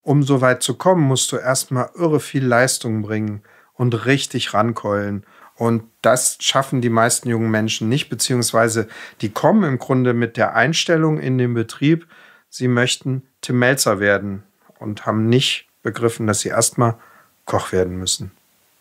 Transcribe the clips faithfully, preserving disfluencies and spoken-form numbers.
Um so weit zu kommen, musst du erstmal irre viel Leistung bringen und richtig rankeulen. Und das schaffen die meisten jungen Menschen nicht, beziehungsweise die kommen im Grunde mit der Einstellung in den Betrieb, sie möchten Tim Mälzer werden und haben nicht begriffen, dass sie erstmal Koch werden müssen.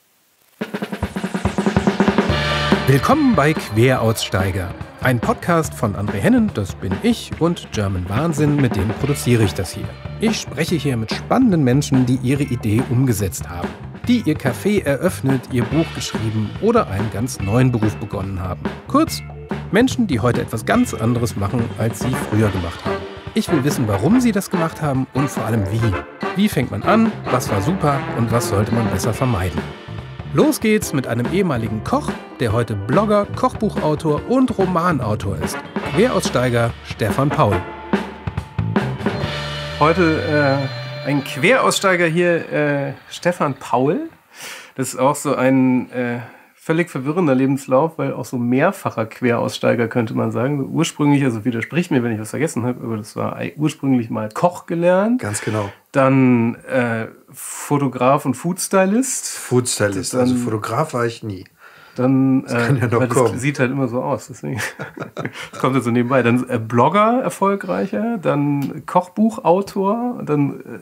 Willkommen bei Queraussteiger, ein Podcast von André Hennen, das bin ich, und German Wahnsinn, mit dem produziere ich das hier. Ich spreche hier mit spannenden Menschen, die ihre Idee umgesetzt haben, die ihr Café eröffnet, ihr Buch geschrieben oder einen ganz neuen Beruf begonnen haben. Kurz, Menschen, die heute etwas ganz anderes machen, als sie früher gemacht haben. Ich will wissen, warum sie das gemacht haben und vor allem wie. Wie fängt man an, was war super und was sollte man besser vermeiden? Los geht's mit einem ehemaligen Koch, der heute Blogger, Kochbuchautor und Romanautor ist. Queraussteiger Stefan Paul. Heute äh, ein Queraussteiger hier, äh, Stefan Paul. Das ist auch so ein äh, völlig verwirrender Lebenslauf, weil auch so mehrfacher Queraussteiger, könnte man sagen. Ursprünglich, also widersprich mir, wenn ich was vergessen habe, aber das war ursprünglich mal Koch gelernt. Ganz genau. Dann äh, Fotograf und Foodstylist. Foodstylist, dann, also Fotograf war ich nie. Dann, das kann ja noch weil kommen. Das sieht halt immer so aus, deswegen das kommt jetzt so nebenbei. Dann äh, Blogger, erfolgreicher, dann Kochbuchautor, dann äh,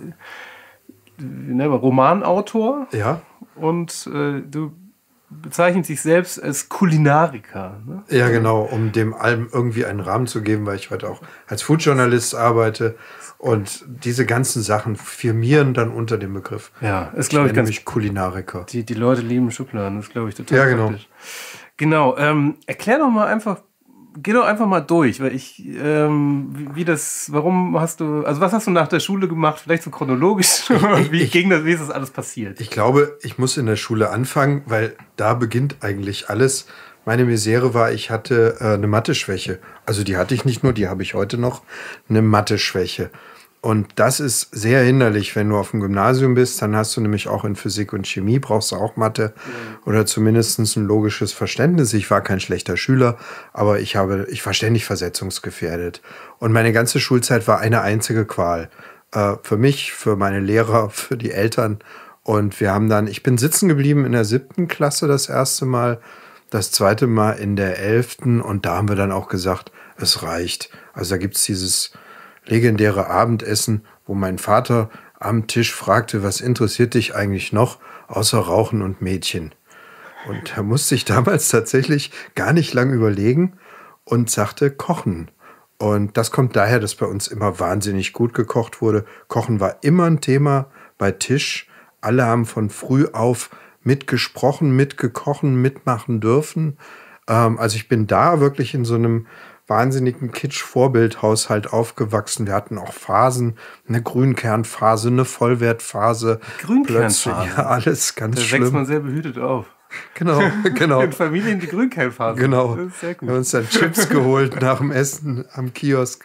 wie nennt man, Romanautor. Ja. Und äh, du bezeichnet sich selbst als Kulinariker. Ne? Ja, genau, um dem allem irgendwie einen Rahmen zu geben, weil ich heute auch als Foodjournalist arbeite. Und diese ganzen Sachen firmieren dann unter dem Begriff. Ja, ist, glaube ich, ganz... nämlich Kulinariker. Die, die Leute lieben Schubladen, das glaube ich total Ja, genau. praktisch. Genau, ähm, erklär doch mal einfach, geh doch einfach mal durch, weil ich, ähm, wie, wie das, warum hast du, also was hast du nach der Schule gemacht, vielleicht so chronologisch, wie ich, ging das, wie ist das alles passiert? Ich glaube, ich muss in der Schule anfangen, weil da beginnt eigentlich alles. Meine Misere war, ich hatte äh, eine Mathe-Schwäche. Also die hatte ich nicht nur, die habe ich heute noch, eine Mathe-Schwäche. Und das ist sehr hinderlich, wenn du auf dem Gymnasium bist. Dann hast du nämlich auch in Physik und Chemie, brauchst du auch Mathe mhm. oder zumindest ein logisches Verständnis. Ich war kein schlechter Schüler, aber ich, habe, ich war ständig versetzungsgefährdet. Und meine ganze Schulzeit war eine einzige Qual. Äh, für mich, für meine Lehrer, für die Eltern. Und wir haben dann, ich bin sitzen geblieben in der siebten Klasse das erste Mal, das zweite Mal in der elften. Und da haben wir dann auch gesagt, es reicht. Also da gibt es dieses legendäre Abendessen, wo mein Vater am Tisch fragte, was interessiert dich eigentlich noch, außer Rauchen und Mädchen? Und da musste ich damals tatsächlich gar nicht lang überlegen und sagte Kochen. Und das kommt daher, dass bei uns immer wahnsinnig gut gekocht wurde. Kochen war immer ein Thema bei Tisch. Alle haben von früh auf mitgesprochen, mitgekochen, mitmachen dürfen. Ähm, also ich bin da wirklich in so einem wahnsinnigen Kitsch-Vorbildhaushalt aufgewachsen. Wir hatten auch Phasen, eine Grünkernphase, eine Vollwertphase. Grünkernphase? Ja, alles ganz da schlimm. Da wächst man sehr behütet auf. Genau, genau. In Familien die Grünkernphase. Genau. Das ist sehr gut. Wir haben uns dann Chips geholt nach dem Essen am Kiosk.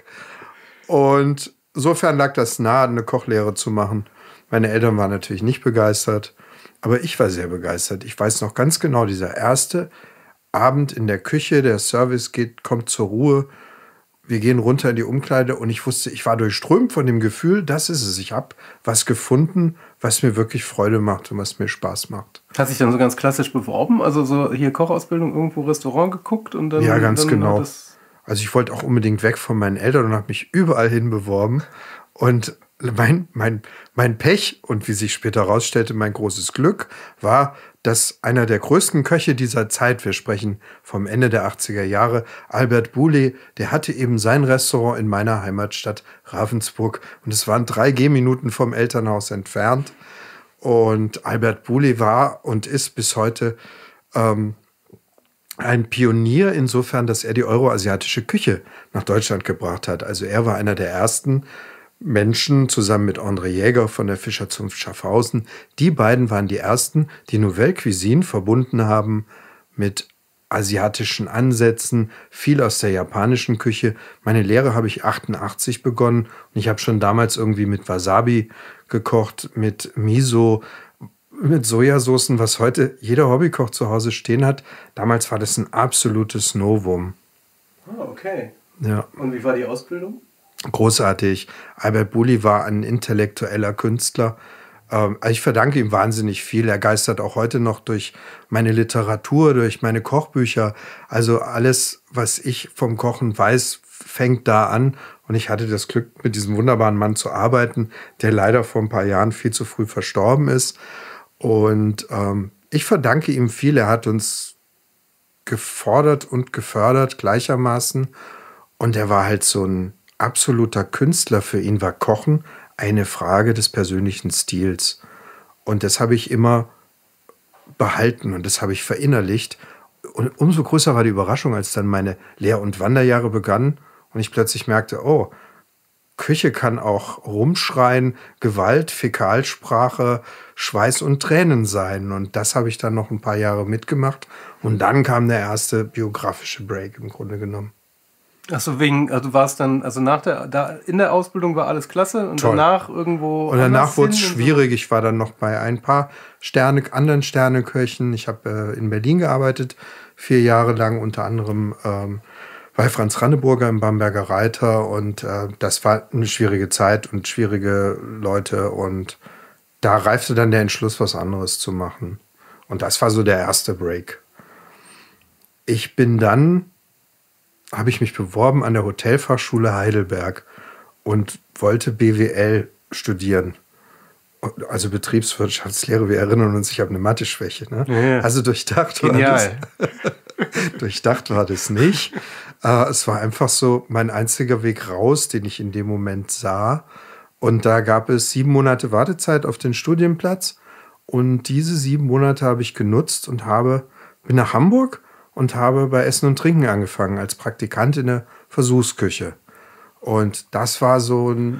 Und insofern lag das nahe, eine Kochlehre zu machen. Meine Eltern waren natürlich nicht begeistert, aber ich war sehr begeistert. Ich weiß noch ganz genau, dieser erste Abend in der Küche, der Service geht, kommt zur Ruhe, wir gehen runter in die Umkleide und ich wusste, ich war durchströmt von dem Gefühl, das ist es. Ich habe was gefunden, was mir wirklich Freude macht und was mir Spaß macht. Hast dich dann so ganz klassisch beworben? Also so hier Kochausbildung, irgendwo Restaurant geguckt? Und dann, ja, ganz dann genau. Das also ich wollte auch unbedingt weg von meinen Eltern und habe mich überall hin beworben. Und mein, mein, mein Pech und wie sich später herausstellte, mein großes Glück war, dass einer der größten Köche dieser Zeit, wir sprechen vom Ende der achtziger Jahre, Albert Bouley, der hatte eben sein Restaurant in meiner Heimatstadt Ravensburg und es waren drei Gehminuten vom Elternhaus entfernt. Und Albert Bouley war und ist bis heute ähm, ein Pionier insofern, dass er die euroasiatische Küche nach Deutschland gebracht hat. Also er war einer der ersten Menschen, zusammen mit André Jäger von der Fischerzunft Schaffhausen. Die beiden waren die ersten, die Nouvelle Cuisine verbunden haben mit asiatischen Ansätzen, viel aus der japanischen Küche. Meine Lehre habe ich achtundachtzig begonnen und ich habe schon damals irgendwie mit Wasabi gekocht, mit Miso, mit Sojasoßen, was heute jeder Hobbykoch zu Hause stehen hat. Damals war das ein absolutes Novum. Ah, okay. Ja. Und wie war die Ausbildung? großartig. Albert Bouli war ein intellektueller Künstler. Ähm, ich verdanke ihm wahnsinnig viel. Er geistert auch heute noch durch meine Literatur, durch meine Kochbücher. Also alles, was ich vom Kochen weiß, fängt da an. Und ich hatte das Glück, mit diesem wunderbaren Mann zu arbeiten, der leider vor ein paar Jahren viel zu früh verstorben ist. Und ähm, ich verdanke ihm viel. Er hat uns gefordert und gefördert gleichermaßen. Und er war halt so ein absoluter Künstler. Für ihn war Kochen eine Frage des persönlichen Stils. Und das habe ich immer behalten und das habe ich verinnerlicht. Und umso größer war die Überraschung, als dann meine Lehr- und Wanderjahre begannen und ich plötzlich merkte, oh, Küche kann auch Rumschreien, Gewalt, Fäkalsprache, Schweiß und Tränen sein. Und das habe ich dann noch ein paar Jahre mitgemacht. Und dann kam der erste biografische Break im Grunde genommen. Achso, wegen, also du warst dann, also nach der, da in der Ausbildung war alles klasse und Toll. danach irgendwo. Und danach wurde es so? schwierig. Ich war dann noch bei ein paar Sterne, anderen Sterneköchen. Ich habe äh, in Berlin gearbeitet, vier Jahre lang, unter anderem ähm, bei Franz Ranneburger im Bamberger Reiter. Und äh, das war eine schwierige Zeit und schwierige Leute. Und da reifte dann der Entschluss, was anderes zu machen. Und das war so der erste Break. Ich bin dann, habe ich mich beworben an der Hotelfachschule Heidelberg und wollte B W L studieren. Also Betriebswirtschaftslehre, wir erinnern uns, ich habe eine Mathe-Schwäche. Ne? Ja. Also durchdacht war, das, durchdacht war das nicht. Äh, es war einfach so mein einziger Weg raus, den ich in dem Moment sah. Und da gab es sieben Monate Wartezeit auf den Studienplatz. Und diese sieben Monate habe ich genutzt und habe, bin nach Hamburg und habe bei Essen und Trinken angefangen als Praktikant in der Versuchsküche. Und das war so ein,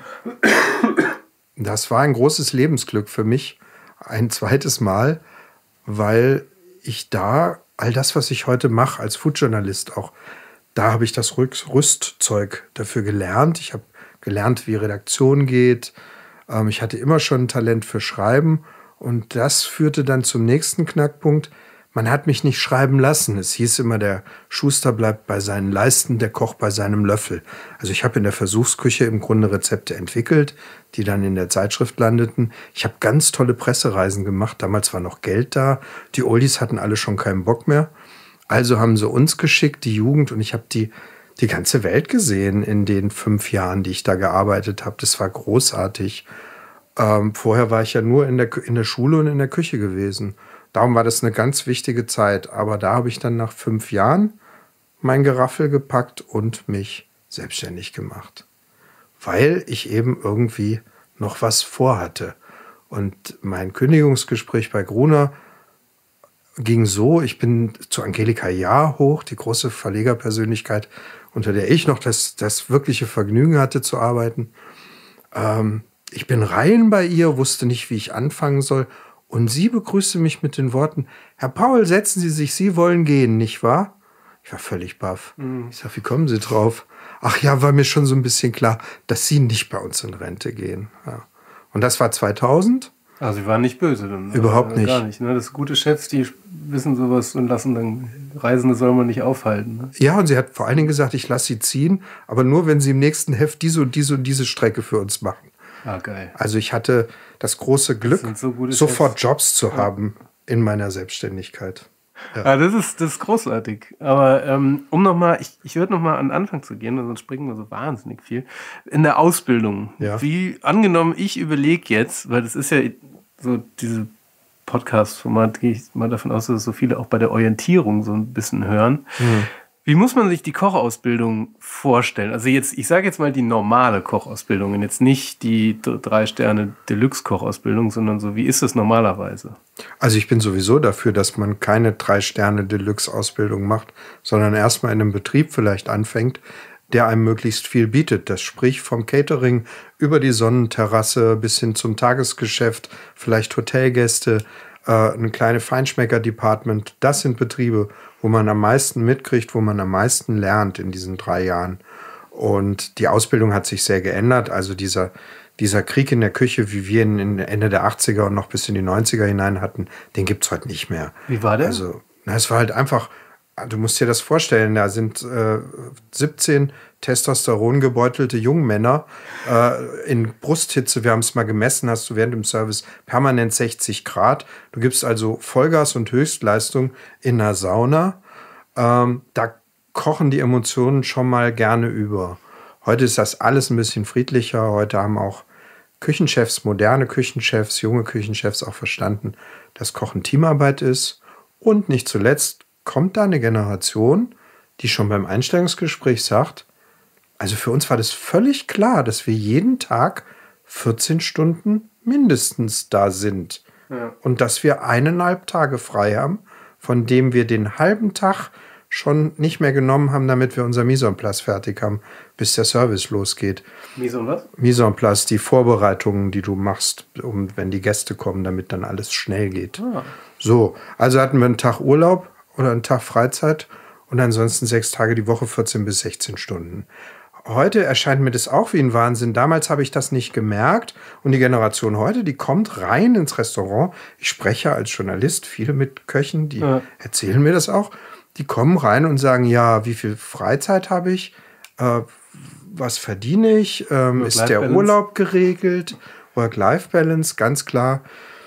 das war ein großes Lebensglück für mich, ein zweites Mal, weil ich da all das, was ich heute mache als Foodjournalist auch, da habe ich das Rüstzeug dafür gelernt. Ich habe gelernt, wie Redaktion geht. Ich hatte immer schon ein Talent für Schreiben und das führte dann zum nächsten Knackpunkt. Man hat mich nicht schreiben lassen. Es hieß immer, der Schuster bleibt bei seinen Leisten, der Koch bei seinem Löffel. Also ich habe in der Versuchsküche im Grunde Rezepte entwickelt, die dann in der Zeitschrift landeten. Ich habe ganz tolle Pressereisen gemacht. Damals war noch Geld da. Die Oldies hatten alle schon keinen Bock mehr. Also haben sie uns geschickt, die Jugend. Und ich habe die, die ganze Welt gesehen in den fünf Jahren, die ich da gearbeitet habe. Das war großartig. Ähm, vorher war ich ja nur in der, in der Schule und in der Küche gewesen. Darum war das eine ganz wichtige Zeit. Aber da habe ich dann nach fünf Jahren mein Geraffel gepackt und mich selbstständig gemacht. Weil ich eben irgendwie noch was vorhatte. Und mein Kündigungsgespräch bei Gruner ging so, ich bin zu Angelika Jahr hoch, die große Verlegerpersönlichkeit, unter der ich noch das, das wirkliche Vergnügen hatte zu arbeiten. Ähm, ich bin rein bei ihr, wusste nicht, wie ich anfangen soll. Und sie begrüßte mich mit den Worten, Herr Paul, setzen Sie sich, Sie wollen gehen, nicht wahr? Ich war völlig baff. Mhm. Ich sag, wie kommen Sie drauf? Ach ja, war mir schon so ein bisschen klar, dass Sie nicht bei uns in Rente gehen. Ja. Und das war zweitausend. Also Sie waren nicht böse dann? Überhaupt also, nicht. Gar nicht. Ne? Das gute Chefs, die wissen sowas und lassen dann, Reisende soll man nicht aufhalten. Ne? Ja, und sie hat vor allen Dingen gesagt, ich lasse Sie ziehen, aber nur, wenn Sie im nächsten Heft diese und diese und diese Strecke für uns machen. Ah, geil. Also ich hatte das große Glück, das so sofort Chefs. Jobs zu ja. haben in meiner Selbstständigkeit. Ja. Ah, das ist, das ist großartig. Aber ähm, um nochmal, ich, ich würde nochmal an den Anfang zu gehen, sonst springen wir so wahnsinnig viel. In der Ausbildung, ja. wie angenommen, ich überlege jetzt, weil das ist ja so diese Podcast-Format, gehe ich mal davon aus, dass so viele auch bei der Orientierung so ein bisschen hören. Mhm. Wie muss man sich die Kochausbildung vorstellen? Also jetzt, ich sage jetzt mal die normale Kochausbildung und jetzt nicht die drei Sterne Deluxe-Kochausbildung, sondern so, wie ist es normalerweise? Also ich bin sowieso dafür, dass man keine drei Sterne Deluxe-Ausbildung macht, sondern erstmal in einem Betrieb vielleicht anfängt, der einem möglichst viel bietet. Das sprich vom Catering über die Sonnenterrasse bis hin zum Tagesgeschäft, vielleicht Hotelgäste, äh, eine kleine Feinschmecker-Department. Das sind Betriebe, wo man am meisten mitkriegt, wo man am meisten lernt in diesen drei Jahren. Und die Ausbildung hat sich sehr geändert. Also dieser, dieser Krieg in der Küche, wie wir ihn in Ende der achtziger und noch bis in die neunziger hinein hatten, den gibt es heute nicht mehr. Wie war der? Also, na, es war halt einfach Du musst dir das vorstellen, da sind äh, siebzehn Testosteron gebeutelte Jungmänner äh, in Brusthitze. Wir haben es mal gemessen, hast du während dem Service permanent sechzig Grad. Du gibst also Vollgas und Höchstleistung in einer Sauna. Ähm, da kochen die Emotionen schon mal gerne über. Heute ist das alles ein bisschen friedlicher. Heute haben auch Küchenchefs, moderne Küchenchefs, junge Küchenchefs auch verstanden, dass Kochen Teamarbeit ist. Und nicht zuletzt kommt da eine Generation, die schon beim Einstellungsgespräch sagt, also für uns war das völlig klar, dass wir jeden Tag vierzehn Stunden mindestens da sind. Ja. Und dass wir eineinhalb Tage frei haben, von dem wir den halben Tag schon nicht mehr genommen haben, damit wir unser Mise en place fertig haben, bis der Service losgeht. Mise en was? Mise en place, die Vorbereitungen, die du machst, um, wenn die Gäste kommen, damit dann alles schnell geht. Ah. So, also hatten wir einen Tag Urlaub oder einen Tag Freizeit und ansonsten sechs Tage die Woche, vierzehn bis sechzehn Stunden. Heute erscheint mir das auch wie ein Wahnsinn. Damals habe ich das nicht gemerkt. Und die Generation heute, die kommt rein ins Restaurant. Ich spreche als Journalist viel mit Köchen, die ja. erzählen mir das auch. Die kommen rein und sagen, ja, wie viel Freizeit habe ich? Äh, was verdiene ich? Ähm, ist der Urlaub geregelt? Work-Life-Balance, ganz klar.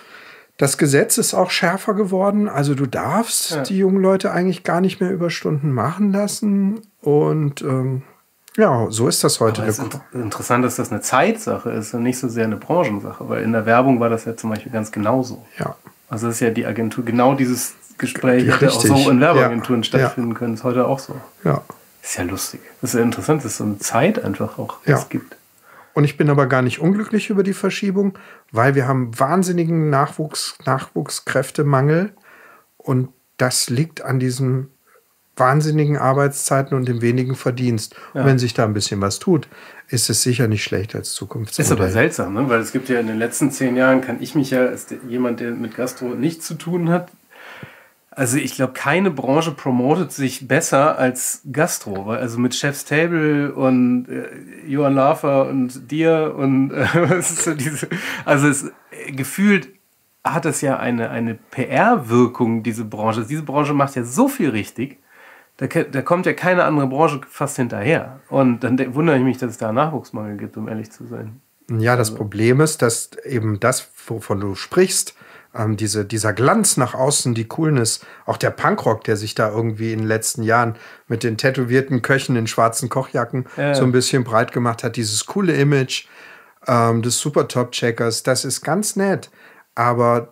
Das Gesetz ist auch schärfer geworden. Also du darfst ja. die jungen Leute eigentlich gar nicht mehr Überstunden machen lassen. Und ähm, ja, so ist das heute. Aber es ist interessant, dass das eine Zeitsache ist und nicht so sehr eine Branchensache. Weil in der Werbung war das ja zum Beispiel ganz genauso. Ja. Also das ist ja die Agentur, genau dieses Gespräch ja, hätte auch so in Werbeagenturen ja. stattfinden ja. können. Ist heute auch so. Ja. Ist ja lustig. Das ist ja interessant, dass es so eine Zeit einfach auch ja. es gibt. Und ich bin aber gar nicht unglücklich über die Verschiebung, weil wir haben wahnsinnigen Nachwuchs, Nachwuchskräftemangel. Und das liegt an diesen wahnsinnigen Arbeitszeiten und dem wenigen Verdienst. Ja. Und wenn sich da ein bisschen was tut, ist es sicher nicht schlecht als Zukunftsmodell. Ist aber seltsam, ne? Weil es gibt ja in den letzten zehn Jahren, kann ich mich ja als jemand, der mit Gastro nichts zu tun hat, also ich glaube, keine Branche promotet sich besser als Gastro. Weil also mit Chef's Table und äh, Johann Lafer und dir und äh, was ist so diese, also es gefühlt hat es ja eine, eine P R-Wirkung, diese Branche. Diese Branche macht ja so viel richtig, da, da kommt ja keine andere Branche fast hinterher. Und dann wundere ich mich, dass es da einen Nachwuchsmangel gibt, um ehrlich zu sein. Ja, das also. Problem ist, dass eben das, wovon du sprichst, ähm, diese, dieser Glanz nach außen, die Coolness, auch der Punkrock, der sich da irgendwie in den letzten Jahren mit den tätowierten Köchen in schwarzen Kochjacken ja. so ein bisschen breit gemacht hat, dieses coole Image ähm, des Super-Top-Checkers, das ist ganz nett. Aber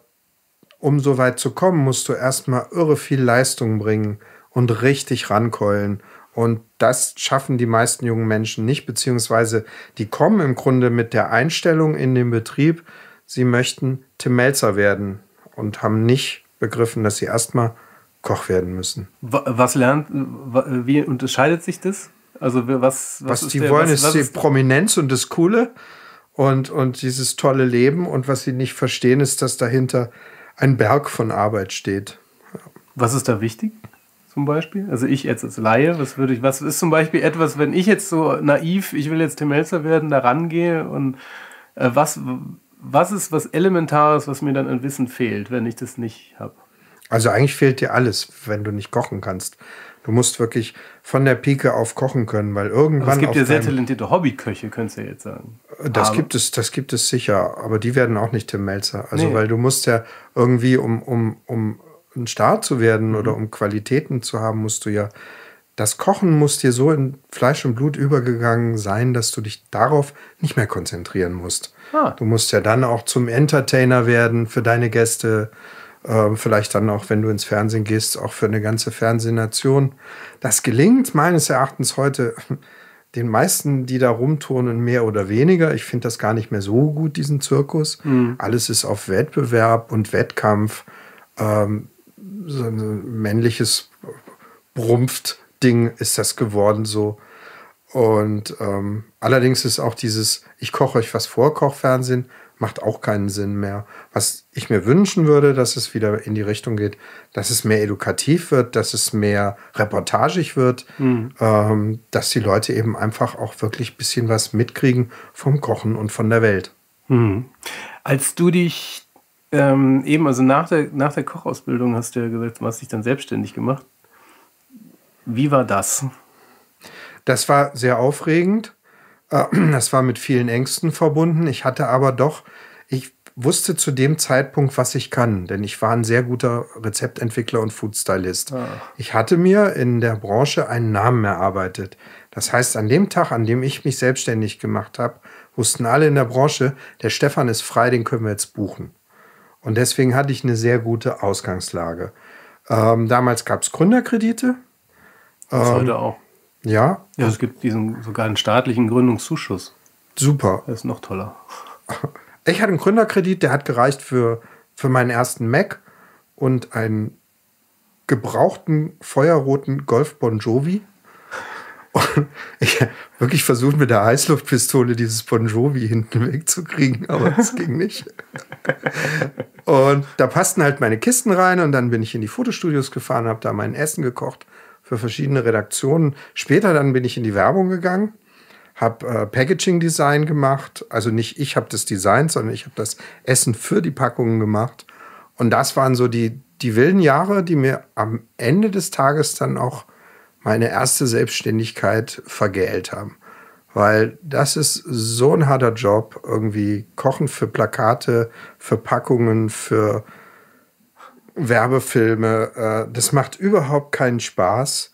um so weit zu kommen, musst du erstmal irre viel Leistung bringen und richtig rankeulen. Und das schaffen die meisten jungen Menschen nicht, beziehungsweise die kommen im Grunde mit der Einstellung in den Betrieb, sie möchten Tim Mälzer werden und haben nicht begriffen, dass sie erstmal Koch werden müssen. Was lernt, wie unterscheidet sich das? Also was, was, was ist die der, wollen, was, ist was die ist Prominenz und das Coole und, und dieses tolle Leben. Und was sie nicht verstehen, ist, dass dahinter ein Berg von Arbeit steht. Ja. Was ist da wichtig? Zum Beispiel? Also ich jetzt als Laie, was würde ich, was ist zum Beispiel etwas, wenn ich jetzt so naiv, ich will jetzt Tim Mälzer werden, da rangehe und äh, was, was ist was Elementares, was mir dann an Wissen fehlt, wenn ich das nicht habe? Also eigentlich fehlt dir alles, wenn du nicht kochen kannst. Du musst wirklich von der Pike auf kochen können, weil irgendwann. Aber es gibt ja sehr talentierte Hobbyköche, könntest du ja jetzt sagen. Das aber. gibt es, das gibt es sicher, aber die werden auch nicht Tim Mälzer. Also nee. Weil du musst ja irgendwie, um, um, um ein Star zu werden mhm. oder um Qualitäten zu haben, musst du ja, das Kochen muss dir so in Fleisch und Blut übergegangen sein, dass du dich darauf nicht mehr konzentrieren musst. Ah. Du musst ja dann auch zum Entertainer werden für deine Gäste, äh, vielleicht dann auch, wenn du ins Fernsehen gehst, auch für eine ganze Fernsehnation. Das gelingt meines Erachtens heute den meisten, die da rumturnen, mehr oder weniger. Ich finde das gar nicht mehr so gut, diesen Zirkus. Mhm. Alles ist auf Wettbewerb und Wettkampf. Ähm, so ein männliches Brumpft-Ding ist das geworden so. Und ähm, allerdings ist auch dieses Ich koche euch was vor, Kochfernsehen, macht auch keinen Sinn mehr. Was ich mir wünschen würde, dass es wieder in die Richtung geht, dass es mehr edukativ wird, dass es mehr reportagig wird, mhm. ähm, dass die Leute eben einfach auch wirklich ein bisschen was mitkriegen vom Kochen und von der Welt. Mhm. Als du dich Ähm, eben, also nach der, nach der Kochausbildung hast du ja gesagt, du hast dich dann selbstständig gemacht. Wie war das? Das war sehr aufregend. Das war mit vielen Ängsten verbunden. Ich hatte aber doch, ich wusste zu dem Zeitpunkt, was ich kann, denn ich war ein sehr guter Rezeptentwickler und Foodstylist. Ah. Ich hatte mir in der Branche einen Namen erarbeitet. Das heißt, an dem Tag, an dem ich mich selbstständig gemacht habe, wussten alle in der Branche, der Stefan ist frei, den können wir jetzt buchen. Und deswegen hatte ich eine sehr gute Ausgangslage. Ähm, damals gab es Gründerkredite. Das ähm, heute auch. Ja. Ja, es gibt diesen sogar einen staatlichen Gründungszuschuss. Super. Das ist noch toller. Ich hatte einen Gründerkredit, der hat gereicht für, für meinen ersten Mac und einen gebrauchten feuerroten Golf Bon Jovi. Und ich habe wirklich versucht, mit der Heißluftpistole dieses Bon Jovi hinten wegzukriegen, aber das ging nicht. Und da passten halt meine Kisten rein und dann bin ich in die Fotostudios gefahren, habe da mein Essen gekocht für verschiedene Redaktionen. Später dann bin ich in die Werbung gegangen, habe äh, Packaging-Design gemacht. Also nicht ich habe das designt, sondern ich habe das Essen für die Packungen gemacht. Und das waren so die, die wilden Jahre, die mir am Ende des Tages dann auch meine erste Selbstständigkeit vergällt haben. Weil das ist so ein harter Job, irgendwie Kochen für Plakate, für Packungen, für Werbefilme. Das macht überhaupt keinen Spaß.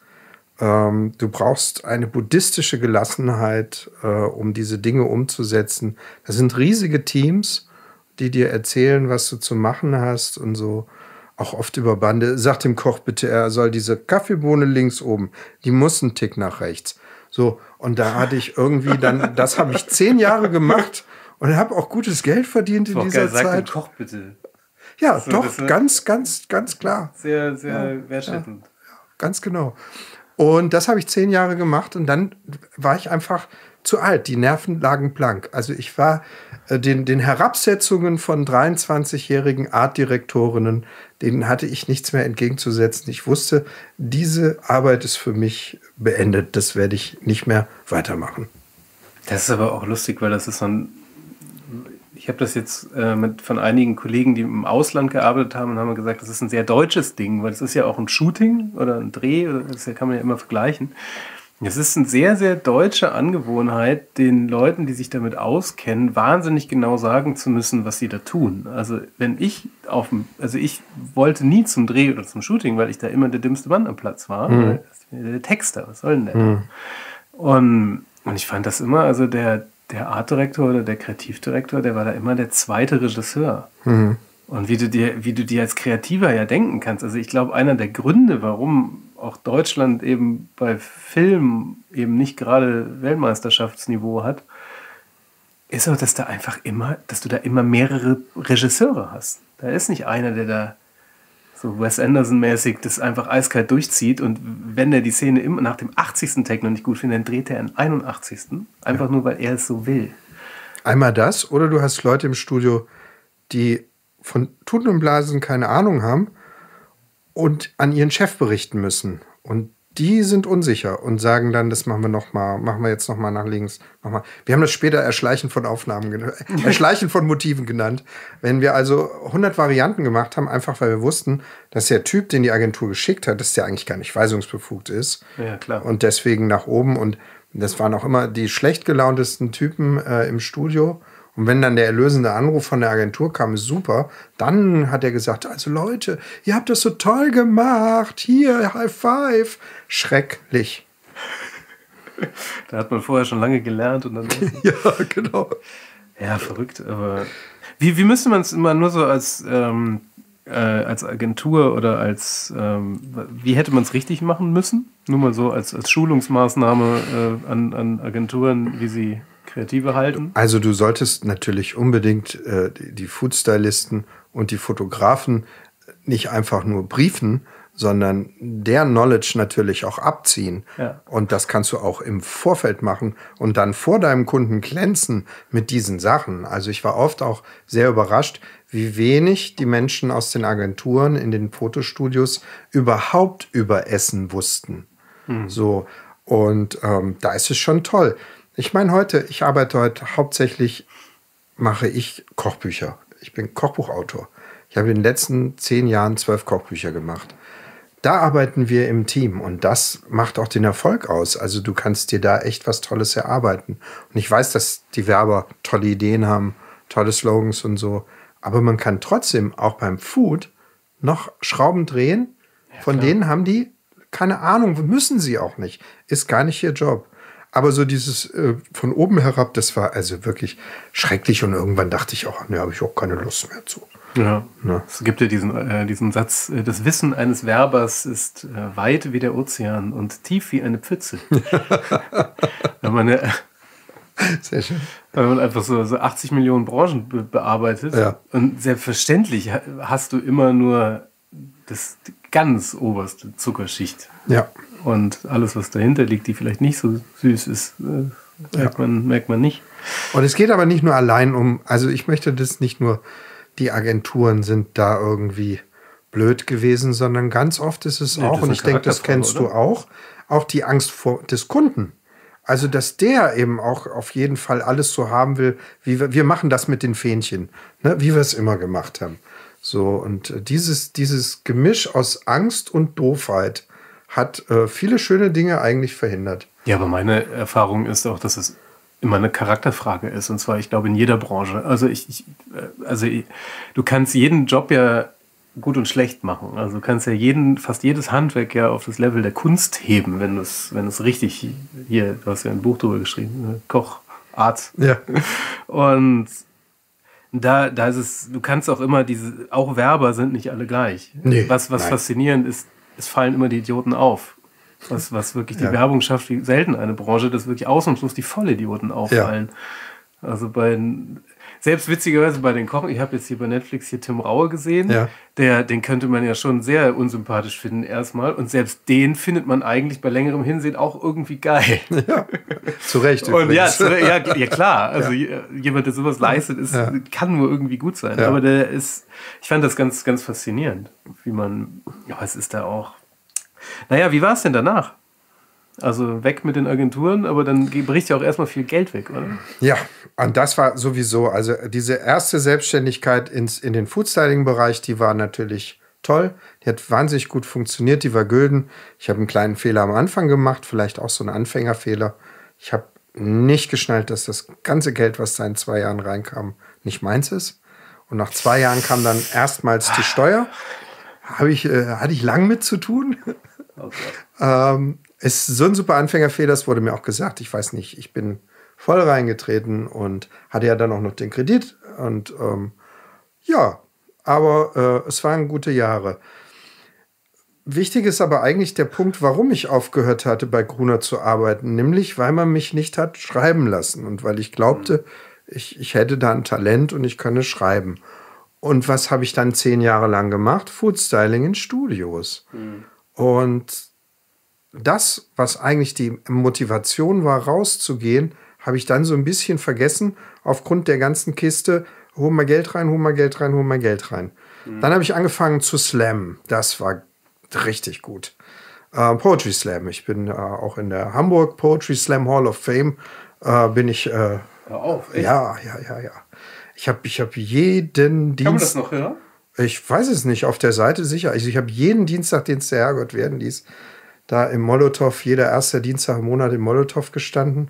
Du brauchst eine buddhistische Gelassenheit, um diese Dinge umzusetzen. Das sind riesige Teams, die dir erzählen, was du zu machen hast und so. Auch oft über Bande. Sag dem Koch bitte, er soll diese Kaffeebohne links oben, die muss einen Tick nach rechts. So, und da hatte ich irgendwie dann, das habe ich zehn Jahre gemacht und habe auch gutes Geld verdient in dieser geil, Zeit. Sag dem Koch bitte. Ja, so, doch, ganz, ganz, ganz klar. Sehr, sehr ja, wertschätzend. Ja, ganz genau. Und das habe ich zehn Jahre gemacht und dann war ich einfach zu alt. Die Nerven lagen blank. Also ich war äh, den, den Herabsetzungen von dreiundzwanzigjährigen Artdirektorinnen, denen hatte ich nichts mehr entgegenzusetzen. Ich wusste, diese Arbeit ist für mich beendet. Das werde ich nicht mehr weitermachen. Das ist aber auch lustig, weil das ist so ein... Ich habe das jetzt äh, mit von einigen Kollegen, die im Ausland gearbeitet haben, und haben gesagt, das ist ein sehr deutsches Ding, weil es ist ja auch ein Shooting oder ein Dreh, das kann man ja immer vergleichen. Es ist eine sehr, sehr deutsche Angewohnheit, den Leuten, die sich damit auskennen, wahnsinnig genau sagen zu müssen, was sie da tun. Also wenn ich auf dem, also ich wollte nie zum Dreh oder zum Shooting, weil ich da immer der dümmste Mann am Platz war. Mhm. Der Texter, was soll denn der? Mhm. Und, und ich fand das immer, also der, der Artdirektor oder der Kreativdirektor, der war da immer der zweite Regisseur. Mhm. Und wie du dir, wie du dir als Kreativer ja denken kannst. Also ich glaube, einer der Gründe, warum auch Deutschland eben bei Film eben nicht gerade Weltmeisterschaftsniveau hat, ist auch, dass da einfach immer, dass du da immer mehrere Regisseure hast. Da ist nicht einer, der da so Wes Anderson-mäßig das einfach eiskalt durchzieht und wenn der die Szene immer nach dem achtzigsten Take noch nicht gut findet, dann dreht er in einundachtzigsten Einfach ja. nur, weil er es so will. Einmal das, oder du hast Leute im Studio, die von Tuten und Blasen keine Ahnung haben und an ihren Chef berichten müssen. Und die sind unsicher und sagen dann, das machen wir noch mal, machen wir jetzt noch mal nach links. Noch mal. Wir haben das später Erschleichen von Aufnahmen, Erschleichen von Motiven genannt. Wenn wir also hundert Varianten gemacht haben, einfach weil wir wussten, dass der Typ, den die Agentur geschickt hat, dass der eigentlich gar nicht weisungsbefugt ist. Ja, klar. Und deswegen nach oben. Und das waren auch immer die schlecht gelauntesten Typen äh, im Studio. Und wenn dann der erlösende Anruf von der Agentur kam, ist super, dann hat er gesagt, also Leute, ihr habt das so toll gemacht, hier, High Five. Schrecklich. Da hat man vorher schon lange gelernt. Und dann ja, genau. Ja, verrückt. Aber wie, wie müsste man es immer nur so als, ähm, äh, als Agentur oder als, ähm, wie hätte man es richtig machen müssen? Nur mal so als, als Schulungsmaßnahme äh, an, an Agenturen, wie sie Kreative halten? Also du solltest natürlich unbedingt äh, die Foodstylisten und die Fotografen nicht einfach nur briefen, sondern der Knowledge natürlich auch abziehen. Ja. Und das kannst du auch im Vorfeld machen und dann vor deinem Kunden glänzen mit diesen Sachen. Also ich war oft auch sehr überrascht, wie wenig die Menschen aus den Agenturen in den Fotostudios überhaupt über Essen wussten. Hm. So, und ähm, da ist es schon toll. Ich meine heute, ich arbeite heute hauptsächlich, mache ich Kochbücher. Ich bin Kochbuchautor. Ich habe in den letzten zehn Jahren zwölf Kochbücher gemacht. da arbeiten wir im Team und das macht auch den Erfolg aus. Also du kannst dir da echt was Tolles erarbeiten. Und ich weiß, dass die Werber tolle Ideen haben, tolle Slogans und so. Aber man kann trotzdem auch beim Food noch Schrauben drehen. Ja, von klar. Denen haben die keine Ahnung, müssen sie auch nicht. Ist gar nicht ihr Job. Aber so dieses äh, von oben herab, das war also wirklich schrecklich. Und irgendwann dachte ich auch, ne, habe ich auch keine Lust mehr zu. Ja, ja. Es gibt ja diesen, äh, diesen Satz, äh, das Wissen eines Werbers ist äh, weit wie der Ozean und tief wie eine Pfütze. Wenn man, äh, Sehr schön. Wenn man einfach so, so achtzig Millionen Branchen be- bearbeitet ja. und selbstverständlich hast du immer nur das die ganz oberste Zuckerschicht. Ja. Und alles, was dahinter liegt, die vielleicht nicht so süß ist, äh, merkt, ja. man, merkt man nicht. Und es geht aber nicht nur allein um, also ich möchte das nicht nur, die Agenturen sind da irgendwie blöd gewesen, sondern ganz oft ist es nee, auch, und ich denke, das kennst oder? du auch, auch die Angst vor des Kunden. Also, dass der eben auch auf jeden Fall alles so haben will, wie wir, wir machen das mit den Fähnchen, ne, wie wir es immer gemacht haben. So, und dieses, dieses Gemisch aus Angst und Doofheit hat äh, viele schöne Dinge eigentlich verhindert. Ja, aber meine Erfahrung ist auch, dass es immer eine Charakterfrage ist. Und zwar, ich glaube, in jeder Branche. Also, ich, ich, also ich, du kannst jeden Job ja gut und schlecht machen. Also du kannst ja jeden, fast jedes Handwerk ja auf das Level der Kunst heben, wenn du es wenn es richtig, hier, du hast ja ein Buch drüber geschrieben, Koch, Arzt. Ja. Und da, da ist es, du kannst auch immer diese, auch Werber sind nicht alle gleich. Nee, was was faszinierend ist, es fallen immer die Idioten auf. Was, was wirklich die ja. Werbung schafft, wie selten eine Branche, dass wirklich ausnahmslos die Vollidioten auffallen. Ja. Also bei, selbst witzigerweise bei den Kochen, ich habe jetzt hier bei Netflix hier Tim Raue gesehen, ja. der, den könnte man ja schon sehr unsympathisch finden erstmal. Und selbst den findet man eigentlich bei längerem Hinsehen auch irgendwie geil. Ja, zu Recht. Und ja, zu, ja, ja, klar. Also ja. jemand, der sowas leistet, ist, ja. kann nur irgendwie gut sein. Ja. Aber der ist, ich fand das ganz, ganz faszinierend, wie man, ja, es ist da auch. Naja, wie war es denn danach? Also weg mit den Agenturen, aber dann bricht ja auch erstmal viel Geld weg, oder? Ja, und das war sowieso, also diese erste Selbstständigkeit ins, in den Foodstyling-Bereich, die war natürlich toll. Die hat wahnsinnig gut funktioniert, die war gülden. Ich habe einen kleinen Fehler am Anfang gemacht, vielleicht auch so einen Anfängerfehler. Ich habe nicht geschnallt, dass das ganze Geld, was da in zwei Jahren reinkam, nicht meins ist. Und nach zwei Jahren kam dann erstmals die Steuer. Habe ich, äh, hatte ich lang mit zu tun. Okay. ähm, es ist so ein super Anfängerfehler, das wurde mir auch gesagt. Ich weiß nicht, ich bin voll reingetreten und hatte ja dann auch noch den Kredit. Und ähm, ja, aber äh, es waren gute Jahre. Wichtig ist aber eigentlich der Punkt, warum ich aufgehört hatte, bei Gruner zu arbeiten. Nämlich, weil man mich nicht hat schreiben lassen und weil ich glaubte, mhm. ich, ich hätte da ein Talent und ich könne schreiben. Und was habe ich dann zehn Jahre lang gemacht? Foodstyling in Studios. Mhm. Und das, was eigentlich die Motivation war, rauszugehen, habe ich dann so ein bisschen vergessen, aufgrund der ganzen Kiste, hol mal Geld rein, hol mal Geld rein, hol mal Geld rein. Mhm. Dann habe ich angefangen zu slammen. Das war richtig gut. Äh, Poetry Slam. Ich bin äh, auch in der Hamburg Poetry Slam Hall of Fame. Äh, bin ich. Äh, Hör auf, echt? Ja, ja, ja, ja. Ich habe ich hab jeden Dienst. Kann man das noch hören? Ich weiß es nicht, auf der Seite sicher. Also ich habe jeden Dienstag, den es der Herrgott werden ließ, da im Molotow, jeder erste Dienstag im Monat im Molotow gestanden.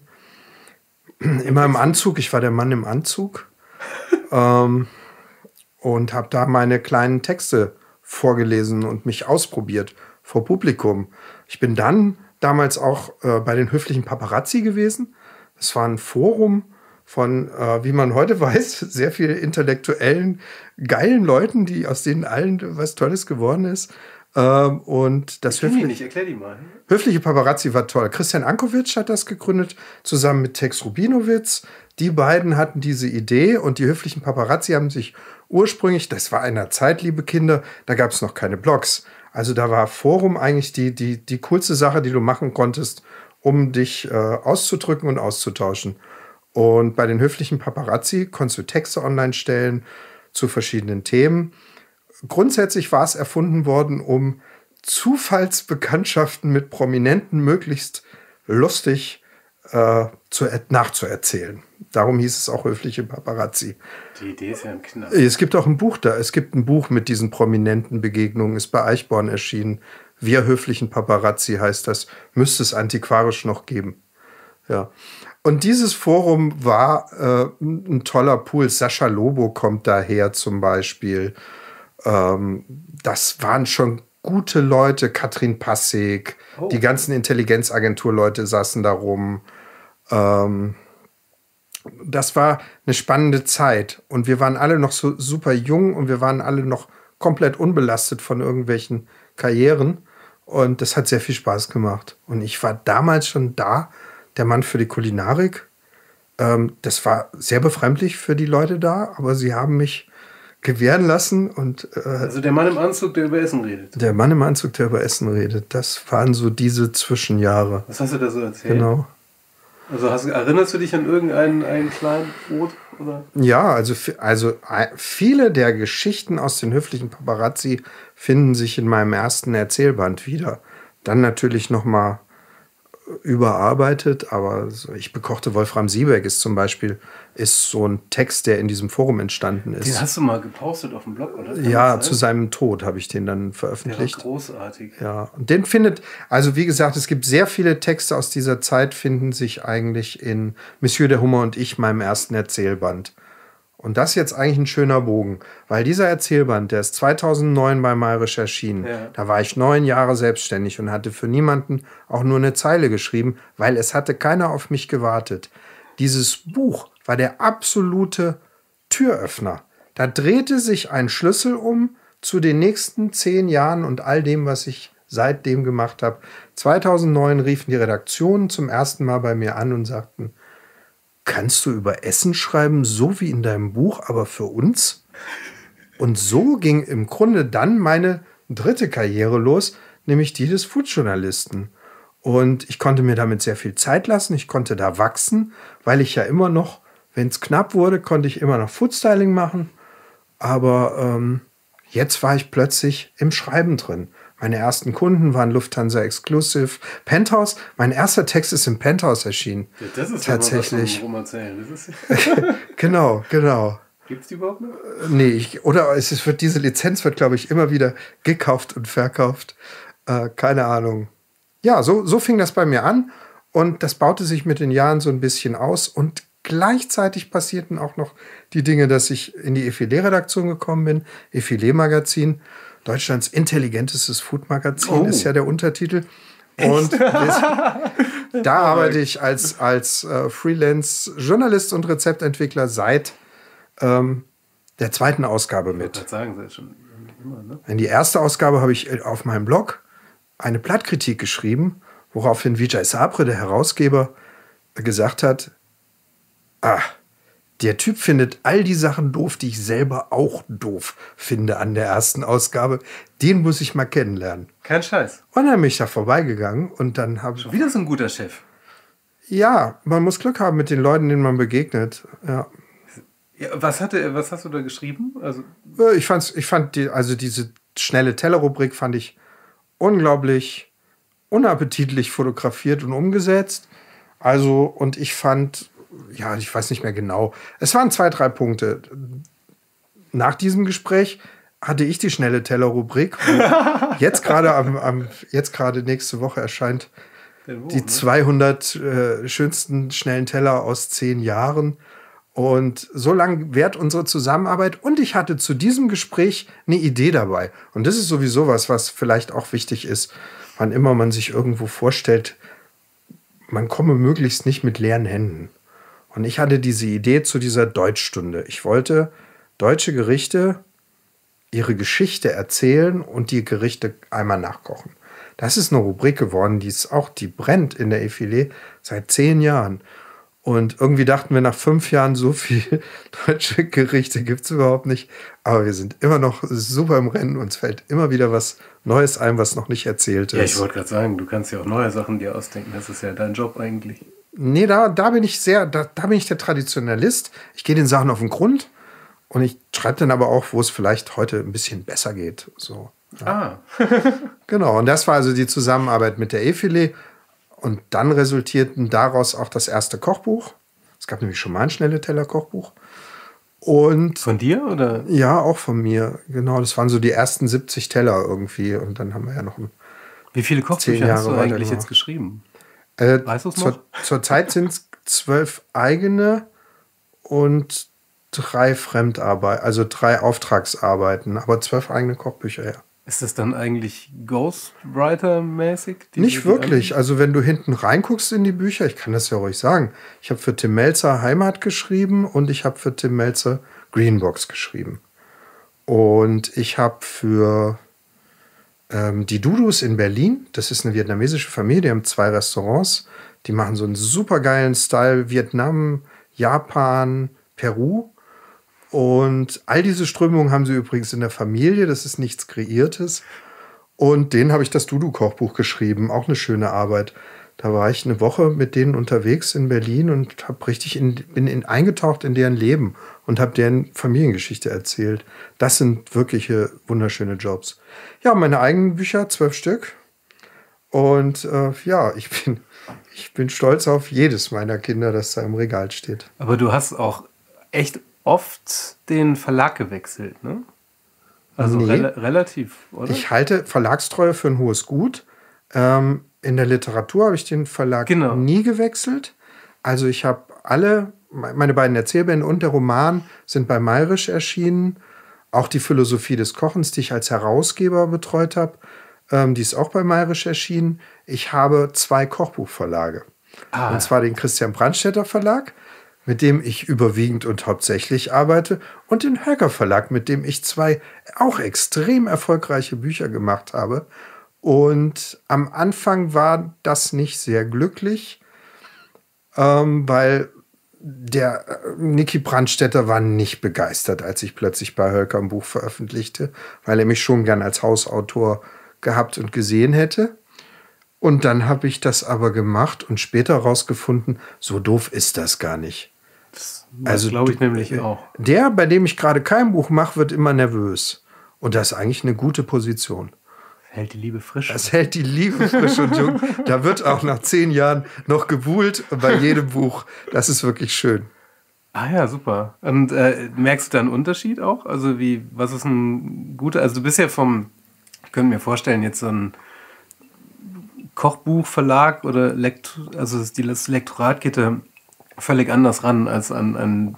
Immer im Anzug. Ich war der Mann im Anzug. ähm, und habe da meine kleinen Texte vorgelesen und mich ausprobiert vor Publikum. Ich bin dann damals auch äh, bei den höflichen Paparazzi gewesen. Es war ein Forum von, äh, wie man heute weiß, sehr vielen intellektuellen, geilen Leuten, die aus denen allen was Tolles geworden ist. Ähm, und das ich höfliche, nicht, erklär die mal. Höfliche Paparazzi war toll. Christian Ankovic hat das gegründet, zusammen mit Tex Rubinowitz. Die beiden hatten diese Idee und die höflichen Paparazzi haben sich ursprünglich, das war einer Zeit, liebe Kinder, da gab es noch keine Blogs. Also da war Forum eigentlich die, die, die coolste Sache, die du machen konntest, um dich äh, auszudrücken und auszutauschen. Und bei den höflichen Paparazzi konntest du Texte online stellen zu verschiedenen Themen. Grundsätzlich war es erfunden worden, um Zufallsbekanntschaften mit Prominenten möglichst lustig äh, zu, nachzuerzählen. Darum hieß es auch höfliche Paparazzi. Die Idee ist ja ein Knall. Es gibt auch ein Buch da. Es gibt ein Buch mit diesen prominenten Begegnungen. Ist bei Eichborn erschienen. Wir höflichen Paparazzi heißt das, müsste es antiquarisch noch geben. Ja. Und dieses Forum war äh, ein toller Pool. Sascha Lobo kommt daher zum Beispiel. Ähm, das waren schon gute Leute. Katrin Passig, oh. Die ganzen Intelligenzagentur-Leute saßen da rum. Ähm, das war eine spannende Zeit. Und wir waren alle noch so super jung und wir waren alle noch komplett unbelastet von irgendwelchen Karrieren. Und das hat sehr viel Spaß gemacht. Und ich war damals schon da, der Mann für die Kulinarik. Ähm, das war sehr befremdlich für die Leute da, aber sie haben mich gewähren lassen. Und, äh, also der Mann im Anzug, der über Essen redet. Der Mann im Anzug, der über Essen redet. Das waren so diese Zwischenjahre. Was hast du da so erzählt? Genau. Also hast, erinnerst du dich an irgendeinen einen kleinen Brot? Oder? Ja, also, also viele der Geschichten aus den höflichen Paparazzi finden sich in meinem ersten Erzählband wieder. Dann natürlich noch mal überarbeitet, aber so, ich bekochte Wolfram Siebeck ist zum Beispiel ist so ein Text, der in diesem Forum entstanden ist. Den hast du mal gepostet auf dem Blog, oder? Kann ja, zu seinem Tod habe ich den dann veröffentlicht. Der war großartig. Ja, und den findet, also wie gesagt, es gibt sehr viele Texte aus dieser Zeit, finden sich eigentlich in Monsieur der Hummer und ich, meinem ersten Erzählband. Und das ist jetzt eigentlich ein schöner Bogen, weil dieser Erzählband, der ist zweitausendneun bei Mayrisch erschienen. Ja. Da war ich neun Jahre selbstständig und hatte für niemanden auch nur eine Zeile geschrieben, weil es hatte keiner auf mich gewartet. Dieses Buch war der absolute Türöffner. Da drehte sich ein Schlüssel um zu den nächsten zehn Jahren und all dem, was ich seitdem gemacht habe. zweitausendneun riefen die Redaktionen zum ersten Mal bei mir an und sagten, kannst du über Essen schreiben, so wie in deinem Buch, aber für uns? Und so ging im Grunde dann meine dritte Karriere los, nämlich die des Foodjournalisten. Und ich konnte mir damit sehr viel Zeit lassen, ich konnte da wachsen, weil ich ja immer noch, wenn es knapp wurde, konnte ich immer noch Foodstyling machen. Aber ähm, jetzt war ich plötzlich im Schreiben drin. Meine ersten Kunden waren Lufthansa Exclusive, Penthouse. Mein erster Text ist im Penthouse erschienen. Ja, das ist tatsächlich. Ja mal was vom Rum erzählen. Das ist genau, genau. Gibt es die überhaupt noch? Nee, ich, oder es ist, wird, diese Lizenz wird, glaube ich, immer wieder gekauft und verkauft. Äh, keine Ahnung. Ja, so, so fing das bei mir an. Und das baute sich mit den Jahren so ein bisschen aus. Und gleichzeitig passierten auch noch die Dinge, dass ich in die Effilé-Redaktion gekommen bin. Effilé-Magazin. Deutschlands intelligentestes Food-Magazin oh. ist ja der Untertitel. Und das, da arbeite ich als, als äh, Freelance-Journalist und Rezeptentwickler seit ähm, der zweiten Ausgabe mit. Ich sagen, das ist schon immer, ne? In die erste Ausgabe habe ich auf meinem Blog eine Plattkritik geschrieben, woraufhin Vijay Sabre, der Herausgeber, gesagt hat, ah, der Typ findet all die Sachen doof, die ich selber auch doof finde an der ersten Ausgabe. Den muss ich mal kennenlernen. Kein Scheiß. Und dann bin ich da vorbeigegangen und dann habe ich... Wieder so ein guter Chef. Ja, man muss Glück haben mit den Leuten, denen man begegnet. Ja. Ja, was, hatte, was hast du da geschrieben? Also ich, fand's, ich fand, die, also diese schnelle Tellerrubrik fand ich unglaublich unappetitlich fotografiert und umgesetzt. Also, und ich fand... Ja, ich weiß nicht mehr genau. Es waren zwei, drei Punkte. Nach diesem Gespräch hatte ich die schnelle Teller-Rubrik. Jetzt gerade am, am, jetzt gerade nächste Woche erscheint Wo, die zweihundert äh, schönsten schnellen Teller aus zehn Jahren. Und so lang währt unsere Zusammenarbeit. Und ich hatte zu diesem Gespräch eine Idee dabei. Und das ist sowieso was, was vielleicht auch wichtig ist, wann immer man sich irgendwo vorstellt, man komme möglichst nicht mit leeren Händen. Und ich hatte diese Idee zu dieser Deutschstunde. Ich wollte deutsche Gerichte ihre Geschichte erzählen und die Gerichte einmal nachkochen. Das ist eine Rubrik geworden, die ist auch, die brennt in der Effilé seit zehn Jahren. Und irgendwie dachten wir nach fünf Jahren, so viel deutsche Gerichte gibt es überhaupt nicht. Aber wir sind immer noch super im Rennen. Uns fällt immer wieder was Neues ein, was noch nicht erzählt ist. Ja, ich wollte gerade sagen, du kannst ja auch neue Sachen dir ausdenken. Das ist ja dein Job eigentlich. Nee, da, da bin ich sehr, da, da bin ich der Traditionalist. Ich gehe den Sachen auf den Grund und ich schreibe dann aber auch, wo es vielleicht heute ein bisschen besser geht. So, ja. Ah. Genau, und das war also die Zusammenarbeit mit der Effilé. Und dann resultierten daraus auch das erste Kochbuch. Es gab nämlich schon mal ein schnelle Teller-Kochbuch. Und von dir, oder? Ja, auch von mir. Genau, das waren so die ersten siebzig Teller irgendwie. Und dann haben wir ja noch ein Wie viele Kochbücher hast du eigentlich jetzt geschrieben? Äh, weißt du es noch? Zur, zur Zeit sind es zwölf eigene und drei Fremdarbeiten, also drei Auftragsarbeiten, aber zwölf eigene Kochbücher, ja. Ist das dann eigentlich Ghostwriter-mäßig? Nicht wirklich. Also wenn du hinten reinguckst in die Bücher, ich kann das ja ruhig sagen, ich habe für Tim Melzer Heimat geschrieben und ich habe für Tim Melzer Greenbox geschrieben. Und ich habe für ähm, die Dudus in Berlin, das ist eine vietnamesische Familie, die haben zwei Restaurants, die machen so einen supergeilen Style Vietnam, Japan, Peru. Und all diese Strömungen haben sie übrigens in der Familie, das ist nichts Kreiertes. Und denen habe ich das Dudu-Kochbuch geschrieben, auch eine schöne Arbeit. Da war ich eine Woche mit denen unterwegs in Berlin und hab richtig in, bin in, eingetaucht in deren Leben und habe deren Familiengeschichte erzählt. Das sind wirkliche wunderschöne Jobs. Ja, meine eigenen Bücher, zwölf Stück. Und äh, ja, ich bin, ich bin stolz auf jedes meiner Kinder, das da im Regal steht. Aber du hast auch echt oft den Verlag gewechselt, ne? Also nee. re- relativ, oder? Ich halte Verlagstreue für ein hohes Gut. Ähm, in der Literatur habe ich den Verlag genau. nie gewechselt. Also ich habe alle, meine beiden Erzählbände und der Roman sind bei Mayrisch erschienen. Auch die Philosophie des Kochens, die ich als Herausgeber betreut habe, ähm, die ist auch bei Mayrisch erschienen. Ich habe zwei Kochbuchverlage. Ah. Und zwar den Christian Brandstätter Verlag, mit dem ich überwiegend und hauptsächlich arbeite, und den Höcker Verlag, mit dem ich zwei auch extrem erfolgreiche Bücher gemacht habe. Und am Anfang war das nicht sehr glücklich, ähm, weil der äh, Niki Brandstätter war nicht begeistert, als ich plötzlich bei Höcker ein Buch veröffentlichte, weil er mich schon gern als Hausautor gehabt und gesehen hätte. Und dann habe ich das aber gemacht und später rausgefunden, so doof ist das gar nicht. Das also glaube ich nämlich auch. Der, bei dem ich gerade kein Buch mache, wird immer nervös. Und das ist eigentlich eine gute Position. Das hält die Liebe frisch. Das hält die Liebe frisch und jung. Da wird auch nach zehn Jahren noch gebuhlt bei jedem Buch. Das ist wirklich schön. Ah ja, super. Und äh, merkst du da einen Unterschied auch? Also wie, was ist ein guter, also du bist ja vom, ich könnte mir vorstellen, jetzt so ein Kochbuchverlag oder Lekt, also das Lektorat geht da völlig anders ran als an ein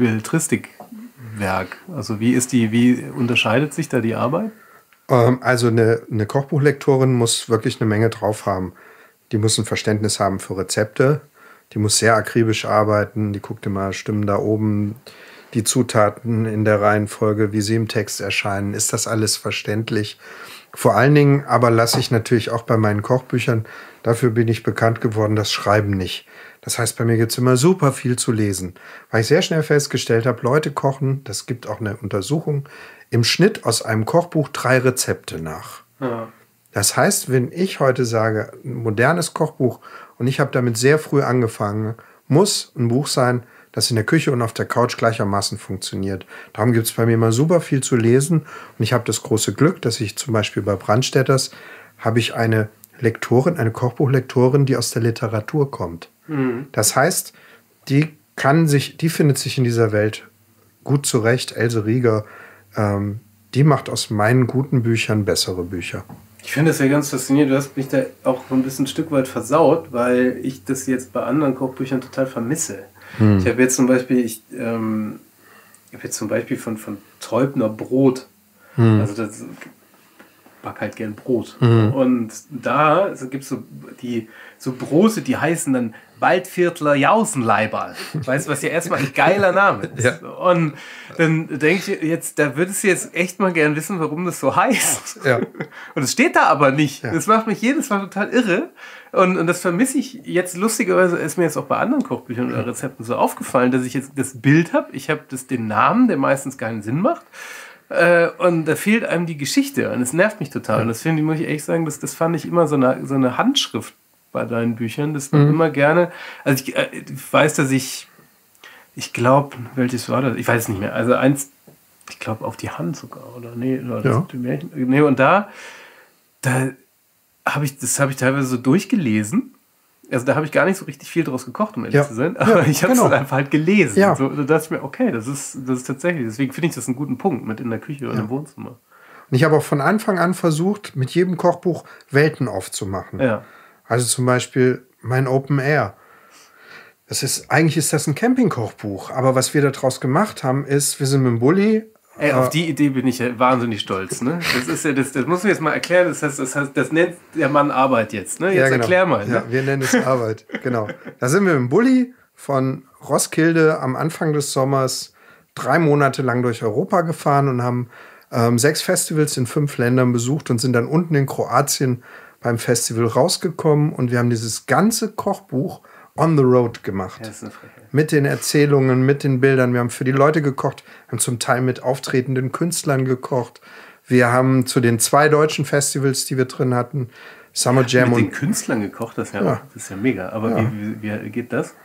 Belletristikwerk. Also wie ist die, wie unterscheidet sich da die Arbeit? Ähm, also eine, eine Kochbuchlektorin muss wirklich eine Menge drauf haben. Die muss ein Verständnis haben für Rezepte. Die muss sehr akribisch arbeiten. Die guckt immer, stimmen da oben die Zutaten in der Reihenfolge, wie sie im Text erscheinen. Ist das alles verständlich? Vor allen Dingen aber lasse ich natürlich auch bei meinen Kochbüchern, dafür bin ich bekannt geworden, das Schreiben nicht. Das heißt, bei mir gibt es immer super viel zu lesen. Weil ich sehr schnell festgestellt habe, Leute kochen, das gibt auch eine Untersuchung, im Schnitt aus einem Kochbuch drei Rezepte nach. Ja. Das heißt, wenn ich heute sage, ein modernes Kochbuch, und ich habe damit sehr früh angefangen, muss ein Buch sein, das in der Küche und auf der Couch gleichermaßen funktioniert. Darum gibt es bei mir immer super viel zu lesen. Und ich habe das große Glück, dass ich zum Beispiel bei Brandstätters habe ich eine Lektorin, eine Kochbuchlektorin, die aus der Literatur kommt. Mhm. Das heißt, die kann sich, die findet sich in dieser Welt gut zurecht. Else Rieger, ähm, die macht aus meinen guten Büchern bessere Bücher. Ich finde das ja ganz faszinierend. Du hast mich da auch ein bisschen ein Stück weit versaut, weil ich das jetzt bei anderen Kochbüchern total vermisse. Hm. Ich habe jetzt zum Beispiel, ich, ähm, ich habe jetzt zum Beispiel von, von Teubner Brot. Hm. Also das back halt gern Brot. Hm. Und da also gibt es so die so Brote, die heißen dann Waldviertler Jausenleiberl. Weißt du, was ja erstmal ein geiler Name ist. Ja. Und dann denke ich jetzt, da würdest du jetzt echt mal gern wissen, warum das so heißt. Ja. Und es steht da aber nicht. Ja. Das macht mich jedes Mal total irre. Und, und das vermisse ich jetzt, lustigerweise ist mir jetzt auch bei anderen Kochbüchern oder Rezepten so aufgefallen, dass ich jetzt das Bild habe. Ich habe das den Namen, der meistens keinen Sinn macht. Äh, und da fehlt einem die Geschichte. Und es nervt mich total. Und das finde ich, muss ich ehrlich sagen, das, das fand ich immer so eine, so eine Handschrift bei deinen Büchern, dass man mhm. immer gerne, also ich, äh, ich weiß, dass ich, ich glaube, welches war das? Ich weiß es nicht mehr. Also eins, ich glaube auf die Hand sogar, oder nee, oder das ja. Märchen, nee, und da, da habe ich, das habe ich teilweise so durchgelesen. Also da habe ich gar nicht so richtig viel draus gekocht, um ehrlich ja. zu sein. Aber ja, ich habe es genau. einfach halt gelesen. Ja. So, da dachte ich mir, okay, das ist, das ist tatsächlich, deswegen finde ich das einen guten Punkt mit in der Küche ja. und im Wohnzimmer. Und Und ich habe auch von Anfang an versucht, mit jedem Kochbuch Welten aufzumachen. Ja. Also zum Beispiel mein Open Air. Das ist, eigentlich ist das ein Campingkochbuch. Aber was wir daraus gemacht haben, ist, wir sind mit dem Bulli. Ey, auf die Idee bin ich ja wahnsinnig stolz. Ne? Das ist ja, das, das muss man jetzt mal erklären. Das heißt, das, heißt, das nennt der Mann Arbeit jetzt. Ne? Jetzt ja, genau. erklär mal. Ne? Ja, wir nennen es Arbeit. Genau. Da sind wir mit dem Bulli von Roskilde am Anfang des Sommers drei Monate lang durch Europa gefahren und haben ähm, sechs Festivals in fünf Ländern besucht und sind dann unten in Kroatien beim Festival rausgekommen. Und wir haben dieses ganze Kochbuch on the road gemacht. Ja, das ist eine Frechheit. Mit den Erzählungen, mit den Bildern. Wir haben für die Leute gekocht, haben zum Teil mit auftretenden Künstlern gekocht. Wir haben zu den zwei deutschen Festivals, die wir drin hatten, Summer Jam mit und... den Künstlern gekocht, das ist ja, Ja. Das ist ja mega. Aber Ja. wie, wie, wie geht das?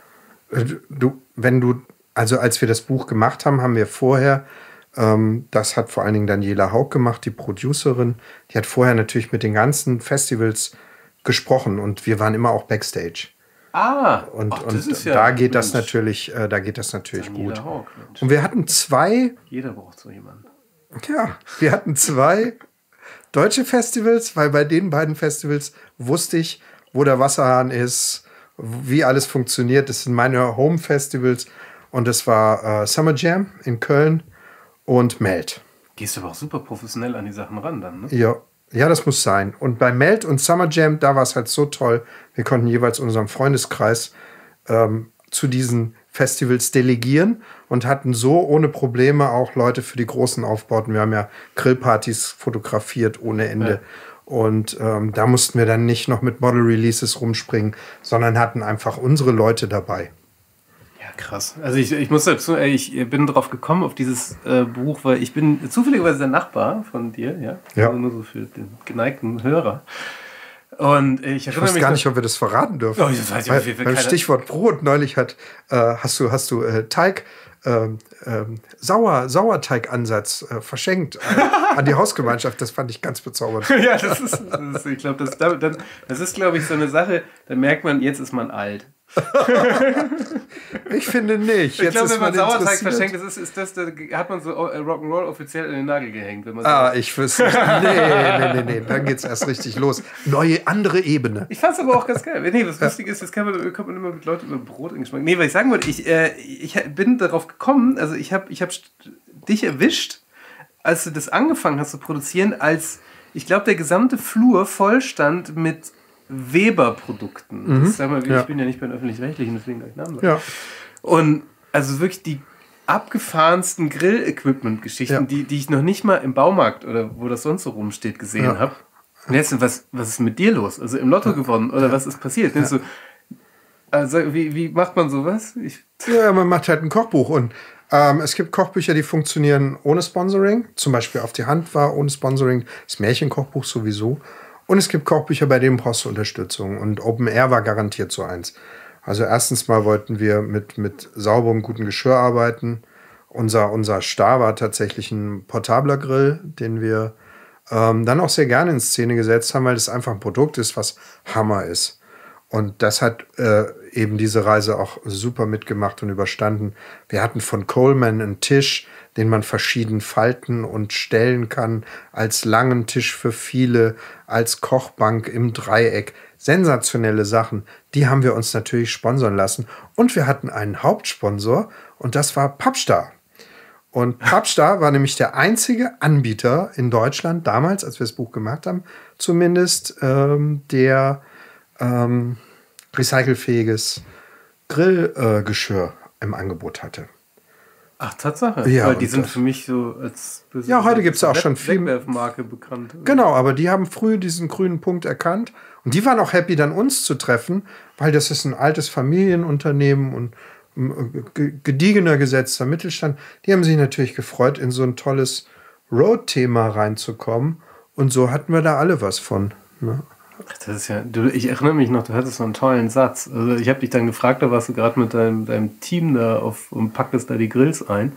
Du, wenn du, also als wir das Buch gemacht haben, haben wir vorher, ähm, das hat vor allen Dingen Daniela Haug gemacht, die Producerin, die hat vorher natürlich mit den ganzen Festivals gesprochen und wir waren immer auch Backstage. Ah, Und, ach, das und ist ja, da geht das Mensch, natürlich, äh, da geht das natürlich Daniela gut. Haug, Mensch. Und wir hatten zwei, Jeder braucht so jemanden. ja, wir hatten zwei deutsche Festivals, weil bei den beiden Festivals wusste ich, wo der Wasserhahn ist, wie alles funktioniert. Das sind meine Home-Festivals und das war äh, Summer Jam in Köln und Melt. Gehst du aber auch super professionell an die Sachen ran dann, ne? Ja, ja, das muss sein. Und bei Melt und Summer Jam, da war es halt so toll. Wir konnten jeweils unserem Freundeskreis ähm, zu diesen Festivals delegieren und hatten so ohne Probleme auch Leute für die großen Aufbauten. Wir haben ja Grillpartys fotografiert ohne Ende. Ja. Und ähm, da mussten wir dann nicht noch mit Model-Releases rumspringen, sondern hatten einfach unsere Leute dabei. Ja, krass. Also ich, ich muss dazu, ich bin drauf gekommen auf dieses äh, Buch, weil ich bin zufälligerweise der Nachbar von dir, ja. Ja. Also nur so für den geneigten Hörer. Und ich Ich weiß gar nicht, ob wir das verraten dürfen. Oh, das weiß ich, Weil, wie viel beim keiner- Stichwort Brot neulich hat, äh, hast du, hast du äh, Teig, ähm, ähm, Sauer, Sauerteigansatz äh, verschenkt äh, an die Hausgemeinschaft. Das fand ich ganz bezaubernd. Ja, das ist, das ist ich glaube, das, da- dann- das ist, glaube ich, so eine Sache, da merkt man, jetzt ist man alt. Ich finde nicht. Ich Jetzt glaube, ist wenn man Sauerteig interessiert. verschenkt, das ist, ist das, da hat man so äh, Rock'n'Roll offiziell in den Nagel gehängt. Wenn man Ah, so ich wüsste nicht. Nee, nee, nee, nee. Dann geht's erst richtig los. Neue, andere Ebene. Ich fand's aber auch ganz geil. Nee, was lustig ist, jetzt kann man, kommt man immer mit Leuten über Brot in Geschmack. Nee, weil ich sagen wollte, ich, äh, ich bin darauf gekommen, also ich habe ich hab dich erwischt, als du das angefangen hast zu produzieren, als ich glaube, der gesamte Flur voll stand mit Weber-Produkten. Mhm. Das, sag mal, Ja. ich bin ja nicht bei den Öffentlich-Rechtlichen, deswegen gleich Namen sagen. Ja. Und also wirklich die abgefahrensten Grill-Equipment-Geschichten, Ja. die, die ich noch nicht mal im Baumarkt oder wo das sonst so rumsteht gesehen Ja. habe. Und jetzt, was, was ist mit dir los? Also im Lotto gewonnen oder was ist passiert? Ja. So, also wie, wie macht man sowas? Ich, Ja, man macht halt ein Kochbuch und ähm, es gibt Kochbücher, die funktionieren ohne Sponsoring. Zum Beispiel Auf die Hand war ohne Sponsoring. Das Märchenkochbuch sowieso. Und es gibt Kochbücher, bei denen brauchst du Unterstützung. Und Open Air war garantiert so eins. Also erstens mal wollten wir mit, mit sauberem, gutem Geschirr arbeiten. Unser, unser Star war tatsächlich ein portabler Grill, den wir ähm, dann auch sehr gerne in Szene gesetzt haben, weil das einfach ein Produkt ist, was Hammer ist. Und das hat äh, eben diese Reise auch super mitgemacht und überstanden. Wir hatten von Coleman einen Tisch, den man verschieden falten und stellen kann, als langen Tisch für viele, als Kochbank im Dreieck. Sensationelle Sachen, die haben wir uns natürlich sponsern lassen. Und wir hatten einen Hauptsponsor und das war Pappstar. Und Pappstar war nämlich der einzige Anbieter in Deutschland, damals, als wir das Buch gemacht haben, zumindest, ähm, der ähm, recycelfähiges Grillgeschirr äh, im Angebot hatte. ach, Tatsache. Ja, Weil die und sind das- für mich so als Ja, heute gibt's auch schon viel- Wegwerfmarke bekannt. Genau, aber die haben früh diesen grünen Punkt erkannt. Und die waren auch happy, dann uns zu treffen, weil das ist ein altes Familienunternehmen und ein ge- gediegener gesetzter Mittelstand. Die haben sich natürlich gefreut, in so ein tolles Road-Thema reinzukommen. Und so hatten wir da alle was von. Ne? Ach, das ist ja, du, ich erinnere mich noch, du hattest so einen tollen Satz. Also ich habe dich dann gefragt, da warst du gerade mit deinem, deinem Team da auf und packtest da die Grills ein.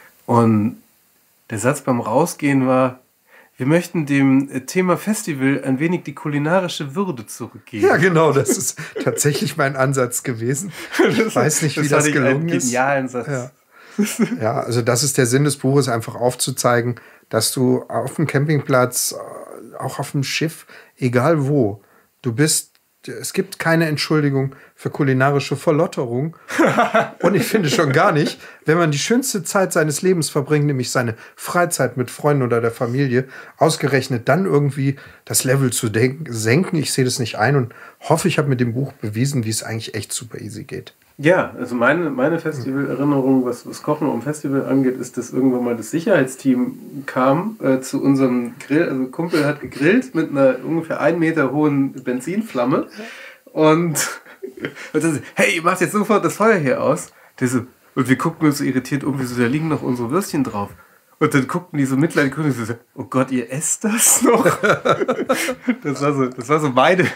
Und der Satz beim Rausgehen war, wir möchten dem äh, Thema Festival ein wenig die kulinarische Würde zurückgeben. Ja, genau, das ist tatsächlich mein Ansatz gewesen. Ich weiß nicht, wie das, fand ich gelungen einen ist. genialen Satz. Ja. Ja, also das ist der Sinn des Buches, einfach aufzuzeigen, dass du auf dem Campingplatz, auch auf dem Schiff, egal wo, du bist, es gibt keine Entschuldigung für kulinarische Verlotterung. Und ich finde schon gar nicht, wenn man die schönste Zeit seines Lebens verbringt, nämlich seine Freizeit mit Freunden oder der Familie, ausgerechnet dann irgendwie das Level zu denken, senken. Ich sehe das nicht ein und hoffe, ich habe mit dem Buch bewiesen, wie es eigentlich echt super easy geht. Ja, also meine, meine Festivalerinnerung, was das Kochen am Festival angeht, ist, dass irgendwann mal das Sicherheitsteam kam äh, zu unserem Grill. Also ein Kumpel hat gegrillt mit einer ungefähr einen Meter hohen Benzinflamme und, und das, hey, ihr macht jetzt sofort das Feuer hier aus. Der so, und wir guckten uns so irritiert um, wieso, da liegen noch unsere Würstchen drauf. Und dann guckten die so mitleidig und so, oh Gott, ihr esst das noch? Das war so, das war so meine...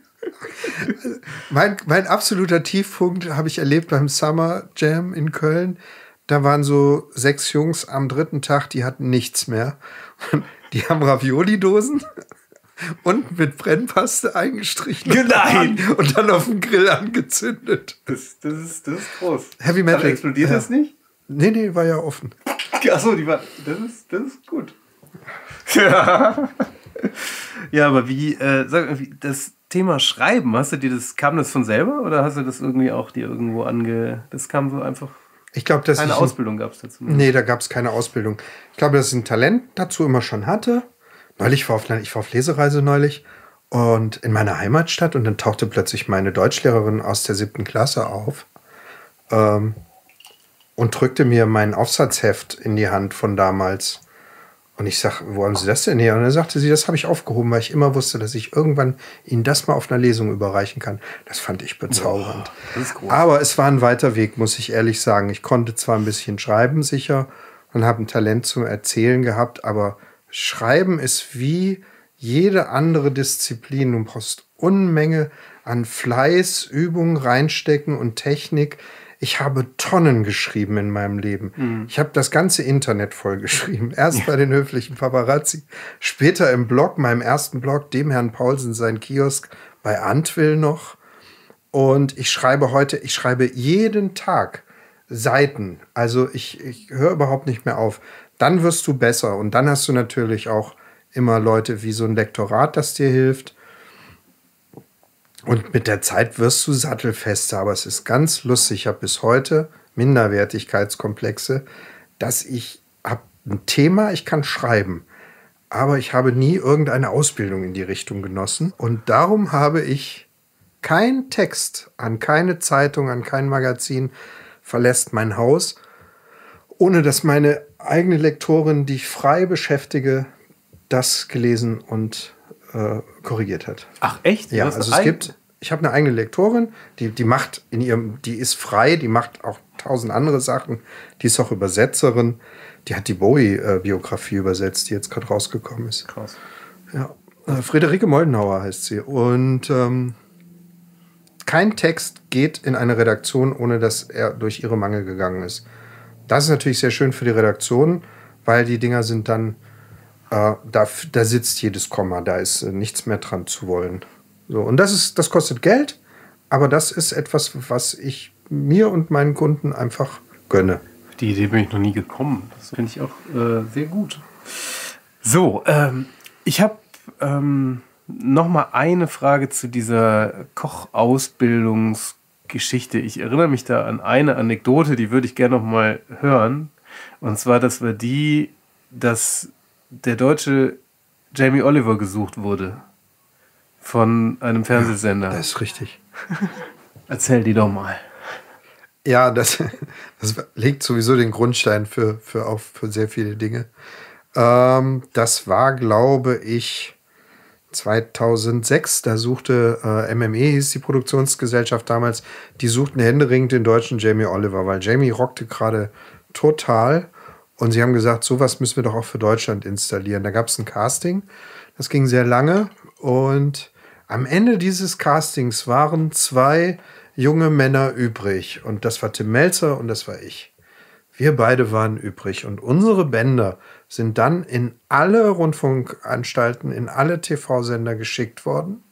Mein, mein absoluter Tiefpunkt habe ich erlebt beim Summer Jam in Köln. Da waren so sechs Jungs am dritten Tag, die hatten nichts mehr. Und die haben Ravioli-Dosen und mit Brennpaste eingestrichen. Nein! Und dann auf dem Grill angezündet. Das, das, ist, das ist groß. Heavy Metal. Aber explodiert ja. das nicht? Nee, nee, war ja offen. Achso, die war. Das ist, das ist gut. Ja. Ja, aber wie, äh, sag, wie, das Thema Schreiben, hast du dir das, kam das von selber oder hast du das irgendwie auch dir irgendwo ange. Das kam so einfach. Ich glaube, dass keine ich, Ausbildung gab es dazu. Nee, da gab es keine Ausbildung. Ich glaube, dass ich ein Talent dazu immer schon hatte. Neulich war auf, ich war auf Lesereise neulich und in meiner Heimatstadt und dann tauchte plötzlich meine Deutschlehrerin aus der siebten Klasse auf ähm, und drückte mir mein Aufsatzheft in die Hand von damals. Und ich sag, wo haben Sie das denn her? Und dann sagte sie, das habe ich aufgehoben, weil ich immer wusste, dass ich irgendwann Ihnen das mal auf einer Lesung überreichen kann. Das fand ich bezaubernd. Boah, das ist groß. Aber es war ein weiter Weg, muss ich ehrlich sagen. Ich konnte zwar ein bisschen schreiben, sicher, und habe ein Talent zum Erzählen gehabt, aber Schreiben ist wie jede andere Disziplin. Du brauchst Unmenge an Fleiß, Übung, Reinstecken und Technik. Ich habe Tonnen geschrieben in meinem Leben. Mhm. Ich habe das ganze Internet vollgeschrieben. Erst ja. bei den höflichen Paparazzi, später im Blog, meinem ersten Blog, dem Herrn Paulsen, sein Kiosk bei Antwill noch. Und ich schreibe heute, ich schreibe jeden Tag Seiten. Also ich, ich höre überhaupt nicht mehr auf. Dann wirst du besser. Und dann hast du natürlich auch immer Leute wie so ein Lektorat, das dir hilft. Und mit der Zeit wirst du sattelfester, aber es ist ganz lustig. Ich habe bis heute Minderwertigkeitskomplexe, dass ich habe ein Thema, ich kann schreiben, aber ich habe nie irgendeine Ausbildung in die Richtung genossen. Und darum habe ich keinen Text an keine Zeitung, an kein Magazin verlässt mein Haus, ohne dass meine eigene Lektorin, die ich frei beschäftige, das gelesen und äh, korrigiert hat. Ach echt? Ja, also es gibt, ich habe eine eigene Lektorin, die, die macht in ihrem, die ist frei, die macht auch tausend andere Sachen, die ist auch Übersetzerin, die hat die Bowie-Biografie übersetzt, die jetzt gerade rausgekommen ist. Krass. Ja, äh, Friederike Moldenhauer heißt sie. Und ähm, kein Text geht in eine Redaktion, ohne dass er durch ihre Mangel gegangen ist. Das ist natürlich sehr schön für die Redaktion, weil die Dinger sind dann, äh, da, da sitzt jedes Komma, da ist äh, nichts mehr dran zu wollen. So, und das ist, das kostet Geld, aber das ist etwas, was ich mir und meinen Kunden einfach gönne. Auf die Idee bin ich noch nie gekommen. Das finde ich auch äh, sehr gut. So, ähm, ich habe ähm, noch mal eine Frage zu dieser Kochausbildungsgeschichte. Ich erinnere mich da an eine Anekdote, die würde ich gerne noch mal hören. Und zwar, das war die, dass der deutsche Jamie Oliver gesucht wurde von einem Fernsehsender. Ja, das ist richtig. Erzähl die doch mal. Ja, das, das legt sowieso den Grundstein für, für, auf, für sehr viele Dinge. Ähm, das war, glaube ich, zweitausendsechs. Da suchte äh, M M E, hieß die Produktionsgesellschaft damals, die suchten händeringend den deutschen Jamie Oliver, weil Jamie rockte gerade total. Und sie haben gesagt, sowas müssen wir doch auch für Deutschland installieren. Da gab es ein Casting, das ging sehr lange. Und am Ende dieses Castings waren zwei junge Männer übrig. Und das war Tim Melzer und das war ich. Wir beide waren übrig. Und unsere Bänder sind dann in alle Rundfunkanstalten, in alle T V-Sender geschickt worden.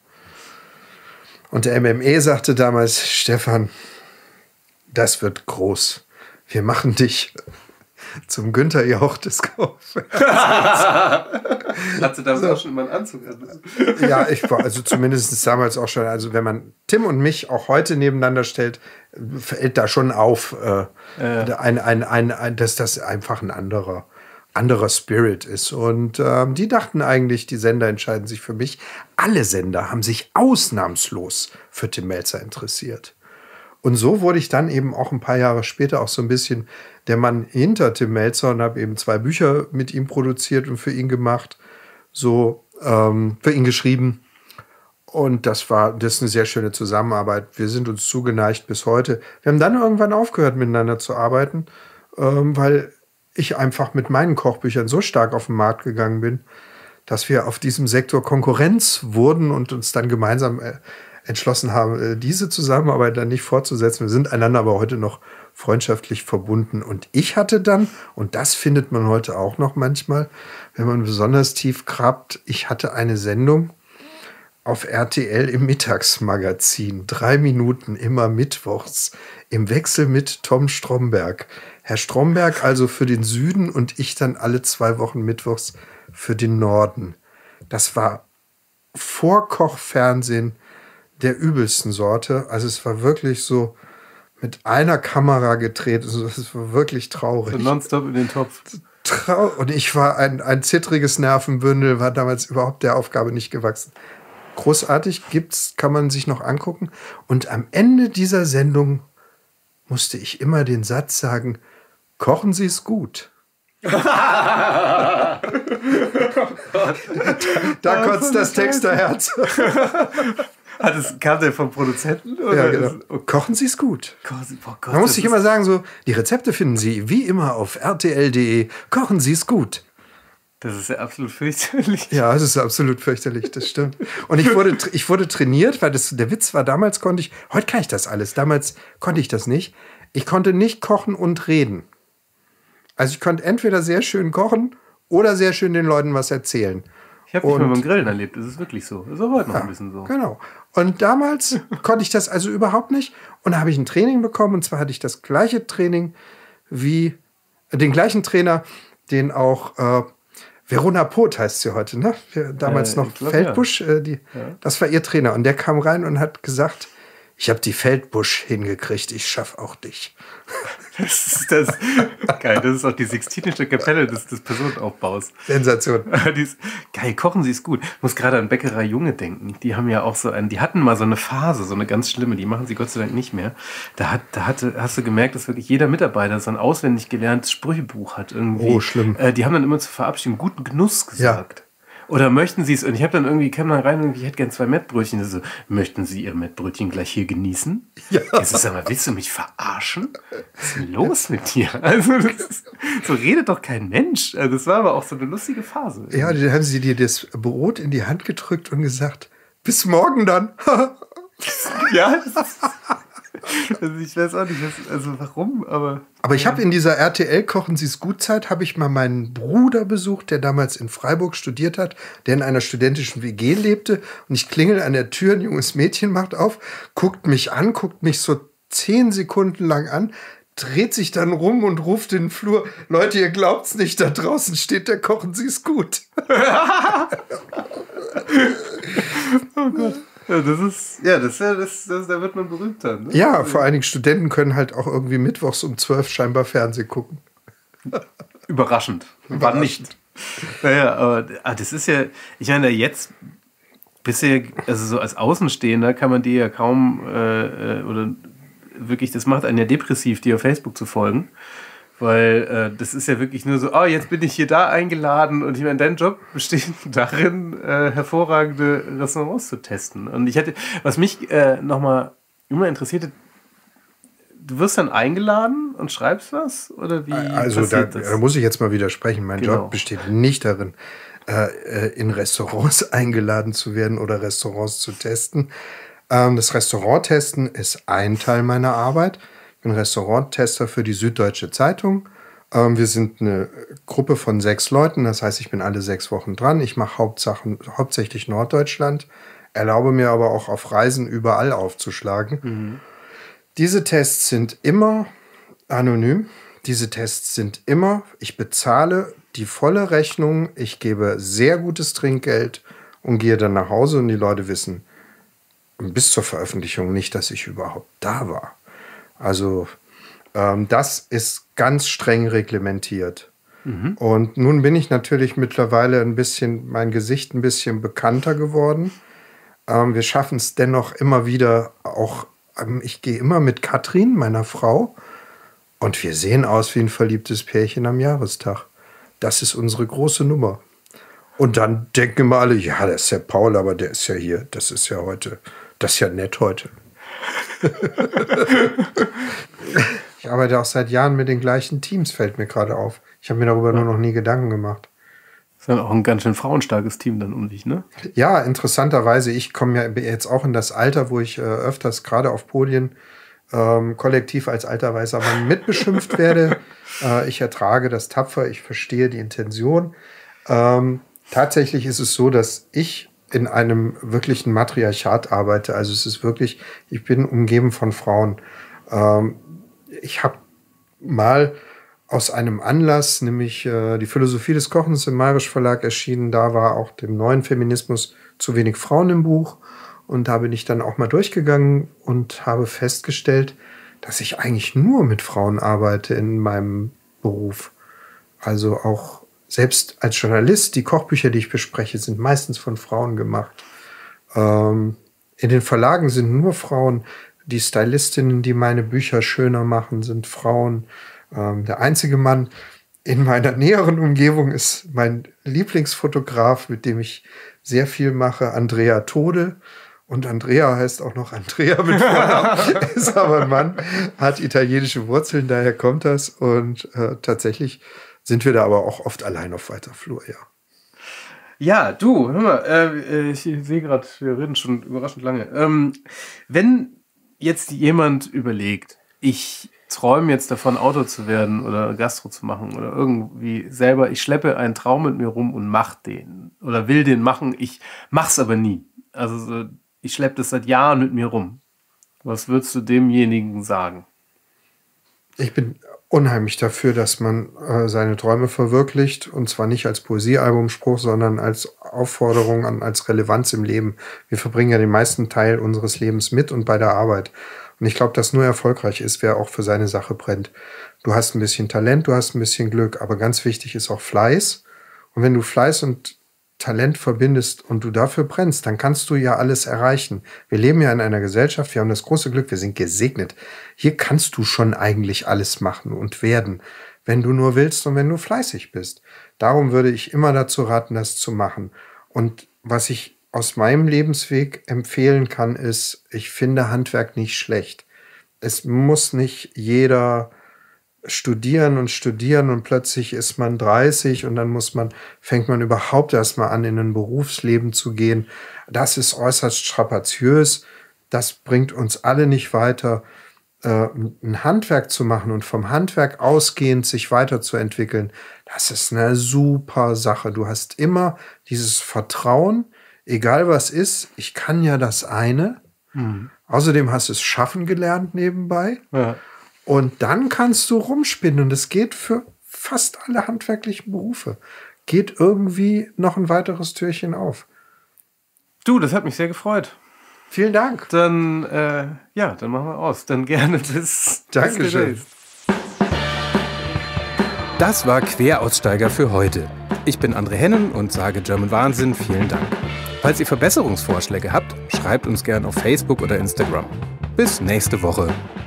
Und der M M E sagte damals, Stefan, das wird groß. Wir machen dich zum Günther Jauch des Kochfernsehens. Hast du damals so. auch schon immer einen Anzug an? Ja, ich war also zumindest damals auch schon, also wenn man Tim und mich auch heute nebeneinander stellt, fällt da schon auf, äh, ja. ein, ein, ein, ein, dass das einfach ein anderer, anderer Spirit ist. Und ähm, die dachten eigentlich, die Sender entscheiden sich für mich. Alle Sender haben sich ausnahmslos für Tim Mälzer interessiert. Und so wurde ich dann eben auch ein paar Jahre später auch so ein bisschen der Mann hinter Tim Mälzer und habe eben zwei Bücher mit ihm produziert und für ihn gemacht, so ähm, für ihn geschrieben. Und das war, das ist eine sehr schöne Zusammenarbeit. Wir sind uns zugeneigt bis heute. Wir haben dann irgendwann aufgehört, miteinander zu arbeiten, ähm, weil ich einfach mit meinen Kochbüchern so stark auf den Markt gegangen bin, dass wir auf diesem Sektor Konkurrenz wurden und uns dann gemeinsam äh, entschlossen haben, diese Zusammenarbeit dann nicht fortzusetzen. Wir sind einander aber heute noch freundschaftlich verbunden. Und ich hatte dann, und das findet man heute auch noch manchmal, wenn man besonders tief grabt, ich hatte eine Sendung auf R T L im Mittagsmagazin. Drei Minuten immer mittwochs im Wechsel mit Tom Stromberg. Herr Stromberg also für den Süden und ich dann alle zwei Wochen mittwochs für den Norden. Das war Vorkochfernsehen der übelsten Sorte. Also es war wirklich so mit einer Kamera gedreht. Also es war wirklich traurig. So nonstop in den Topf. Trau- Und ich war ein, ein zittriges Nervenbündel, war damals überhaupt der Aufgabe nicht gewachsen. Großartig, gibt's, kann man sich noch angucken. Und am Ende dieser Sendung musste ich immer den Satz sagen, kochen Sie es gut. da da kotzt das Texterherz. Hat es, kam der vom Produzenten? Oder ja, genau. Oh, kochen Sie es gut. Kochen, oh Gott, Man muss sich immer sagen, so, die Rezepte finden Sie wie immer auf r t l punkt d e. Kochen Sie es gut. Das ist ja absolut fürchterlich. Ja, das ist absolut fürchterlich, das stimmt. Und ich wurde, ich wurde trainiert, weil das, der Witz war, damals konnte ich, heute kann ich das alles, damals konnte ich das nicht. Ich konnte nicht kochen und reden. Also ich konnte entweder sehr schön kochen oder sehr schön den Leuten was erzählen. Ich habe dich mal beim Grillen erlebt, das ist wirklich so. Das ist auch heute noch ja, ein bisschen so. Genau. Und damals konnte ich das also überhaupt nicht. Und da habe ich ein Training bekommen. Und zwar hatte ich das gleiche Training wie, äh, den gleichen Trainer, den auch äh, Verona Poth heißt sie heute, ne? Damals äh, noch glaub, Feldbusch. Ja. Äh, die, ja. Das war ihr Trainer. Und der kam rein und hat gesagt, ich habe die Feldbusch hingekriegt, ich schaff auch dich. Das ist das, geil, das ist auch die Sixtinische Kapelle des, des Personenaufbaus. Sensation. Die ist, geil, kochen Sie es gut. Ich muss gerade an Bäckerei Junge denken. Die haben ja auch so einen, die hatten mal so eine Phase, so eine ganz schlimme, die machen sie Gott sei Dank nicht mehr. Da, hat, da hatte, hast du gemerkt, dass wirklich jeder Mitarbeiter so ein auswendig gelerntes Sprüchebuch hat. Irgendwie. Oh, schlimm. Äh, die haben dann immer zur Verabschiedung guten Genuss gesagt. Ja. Oder möchten Sie es, und ich habe dann irgendwie, kam dann rein und ich hätte gern zwei Mettbrötchen. So, möchten Sie Ihr Mettbrötchen gleich hier genießen? Ja. Jetzt ist aber, willst du mich verarschen? Was ist denn los mit dir? Also, das, so redet doch kein Mensch. Also, das war aber auch so eine lustige Phase. Ja, dann haben sie dir das Brot in die Hand gedrückt und gesagt, bis morgen dann. Ja, das ist, also ich weiß auch nicht, was, also warum, aber... Aber ich habe in dieser R T L Kochen Sie es gut Zeit, habe ich mal meinen Bruder besucht, der damals in Freiburg studiert hat, der in einer studentischen W G lebte. Und ich klingel an der Tür, ein junges Mädchen macht auf, guckt mich an, guckt mich so zehn Sekunden lang an, dreht sich dann rum und ruft in den Flur, Leute, ihr glaubt's nicht, da draußen steht der Kochen Sie es gut. Oh Gott. Ja, das ist, ja, das, das, das, da wird man berühmt dann. Ne? Ja, vor allen Dingen Studenten können halt auch irgendwie mittwochs um zwölf scheinbar Fernsehen gucken. Überraschend. War nicht. Naja, aber das ist ja, ich meine, jetzt bisher, also so als Außenstehender kann man dir ja kaum, äh, oder wirklich, das macht einen ja depressiv, dir auf Facebook zu folgen. Weil äh, das ist ja wirklich nur so, oh, jetzt bin ich hier da eingeladen und ich meine, dein Job besteht darin, äh, hervorragende Restaurants zu testen. Und ich hätte, was mich äh, nochmal immer interessierte, du wirst dann eingeladen und schreibst was? Oder wie also da, da muss ich jetzt mal widersprechen. Mein genau. Job besteht nicht darin, äh, in Restaurants eingeladen zu werden oder Restaurants zu testen. Ähm, das Restauranttesten ist ein Teil meiner Arbeit. Ich bin Restauranttester für die Süddeutsche Zeitung. Ähm, wir sind eine Gruppe von sechs Leuten, das heißt, ich bin alle sechs Wochen dran. Ich mache hauptsächlich Norddeutschland, erlaube mir aber auch auf Reisen überall aufzuschlagen. Mhm. Diese Tests sind immer anonym. diese Tests sind immer, ich bezahle die volle Rechnung, ich gebe sehr gutes Trinkgeld und gehe dann nach Hause und die Leute wissen bis zur Veröffentlichung nicht, dass ich überhaupt da war. Also ähm, das ist ganz streng reglementiert. Mhm. Und nun bin ich natürlich mittlerweile ein bisschen, mein Gesicht ein bisschen bekannter geworden. Ähm, wir schaffen es dennoch immer wieder auch, ähm, ich gehe immer mit Katrin, meiner Frau, und wir sehen aus wie ein verliebtes Pärchen am Jahrestag. Das ist unsere große Nummer. Und dann denken immer alle, ja, das ist ja Paul, aber der ist ja hier, das ist ja heute, das ist ja nett heute. Ich arbeite auch seit Jahren mit den gleichen Teams, fällt mir gerade auf. Ich habe mir darüber ja. nur noch nie Gedanken gemacht. Das ist dann auch ein ganz schön frauenstarkes Team dann um dich, ne? Ja, interessanterweise, ich komme ja jetzt auch in das Alter, wo ich äh, öfters gerade auf Podien ähm, kollektiv als alter weißer Mann mitbeschimpft werde. Äh, ich ertrage das tapfer, ich verstehe die Intention. Ähm, tatsächlich ist es so, dass ich in einem wirklichen Matriarchat arbeite. Also es ist wirklich, ich bin umgeben von Frauen. Ähm, ich habe mal aus einem Anlass, nämlich äh, die Philosophie des Kochens im Mayrisch Verlag erschienen, da war auch dem neuen Feminismus zu wenig Frauen im Buch. Und da bin ich dann auch mal durchgegangen und habe festgestellt, dass ich eigentlich nur mit Frauen arbeite in meinem Beruf. Also auch selbst als Journalist, die Kochbücher, die ich bespreche, sind meistens von Frauen gemacht. Ähm, in den Verlagen sind nur Frauen. Die Stylistinnen, die meine Bücher schöner machen, sind Frauen. Ähm, der einzige Mann in meiner näheren Umgebung ist mein Lieblingsfotograf, mit dem ich sehr viel mache, Andrea Tode. Und Andrea heißt auch noch Andrea mit Vornamen, ist aber ein Mann, hat italienische Wurzeln, daher kommt das. Und äh, tatsächlich sind wir da aber auch oft allein auf weiter Flur, ja. Ja, du, hör mal, äh, ich sehe gerade, wir reden schon überraschend lange. Ähm, wenn jetzt jemand überlegt, ich träume jetzt davon, Autor zu werden oder Gastro zu machen oder irgendwie selber, ich schleppe einen Traum mit mir rum und mach den oder will den machen, ich mach's aber nie. Also so, ich schleppe das seit Jahren mit mir rum. Was würdest du demjenigen sagen? Ich bin unheimlich dafür, dass man äh, seine Träume verwirklicht, und zwar nicht als Poesiealbumspruch, sondern als Aufforderung an, als Relevanz im Leben. Wir verbringen ja den meisten Teil unseres Lebens mit und bei der Arbeit. Und ich glaube, dass nur erfolgreich ist, wer auch für seine Sache brennt. Du hast ein bisschen Talent, du hast ein bisschen Glück, aber ganz wichtig ist auch Fleiß. Und wenn du Fleiß und Talent verbindest und du dafür brennst, dann kannst du ja alles erreichen. Wir leben ja in einer Gesellschaft, wir haben das große Glück, wir sind gesegnet. Hier kannst du schon eigentlich alles machen und werden, wenn du nur willst und wenn du fleißig bist. Darum würde ich immer dazu raten, das zu machen. Und was ich aus meinem Lebensweg empfehlen kann, ist, ich finde Handwerk nicht schlecht. Es muss nicht jeder studieren und studieren und plötzlich ist man dreißig und dann muss man, fängt man überhaupt erstmal an, in ein Berufsleben zu gehen. Das ist äußerst strapaziös. Das bringt uns alle nicht weiter. Äh, ein Handwerk zu machen und vom Handwerk ausgehend sich weiterzuentwickeln, das ist eine super Sache. Du hast immer dieses Vertrauen, egal was ist, ich kann ja das eine. Mhm. Außerdem hast du es schaffen gelernt nebenbei. Ja. Und dann kannst du rumspinnen. Und es geht für fast alle handwerklichen Berufe. Geht irgendwie noch ein weiteres Türchen auf. Du, das hat mich sehr gefreut. Vielen Dank. Dann, äh, ja, dann machen wir aus. Dann gerne bis... Dankeschön. Bis das war Queraussteiger für heute. Ich bin André Hennen und sage German Wahnsinn vielen Dank. Falls ihr Verbesserungsvorschläge habt, schreibt uns gern auf Facebook oder Instagram. Bis nächste Woche.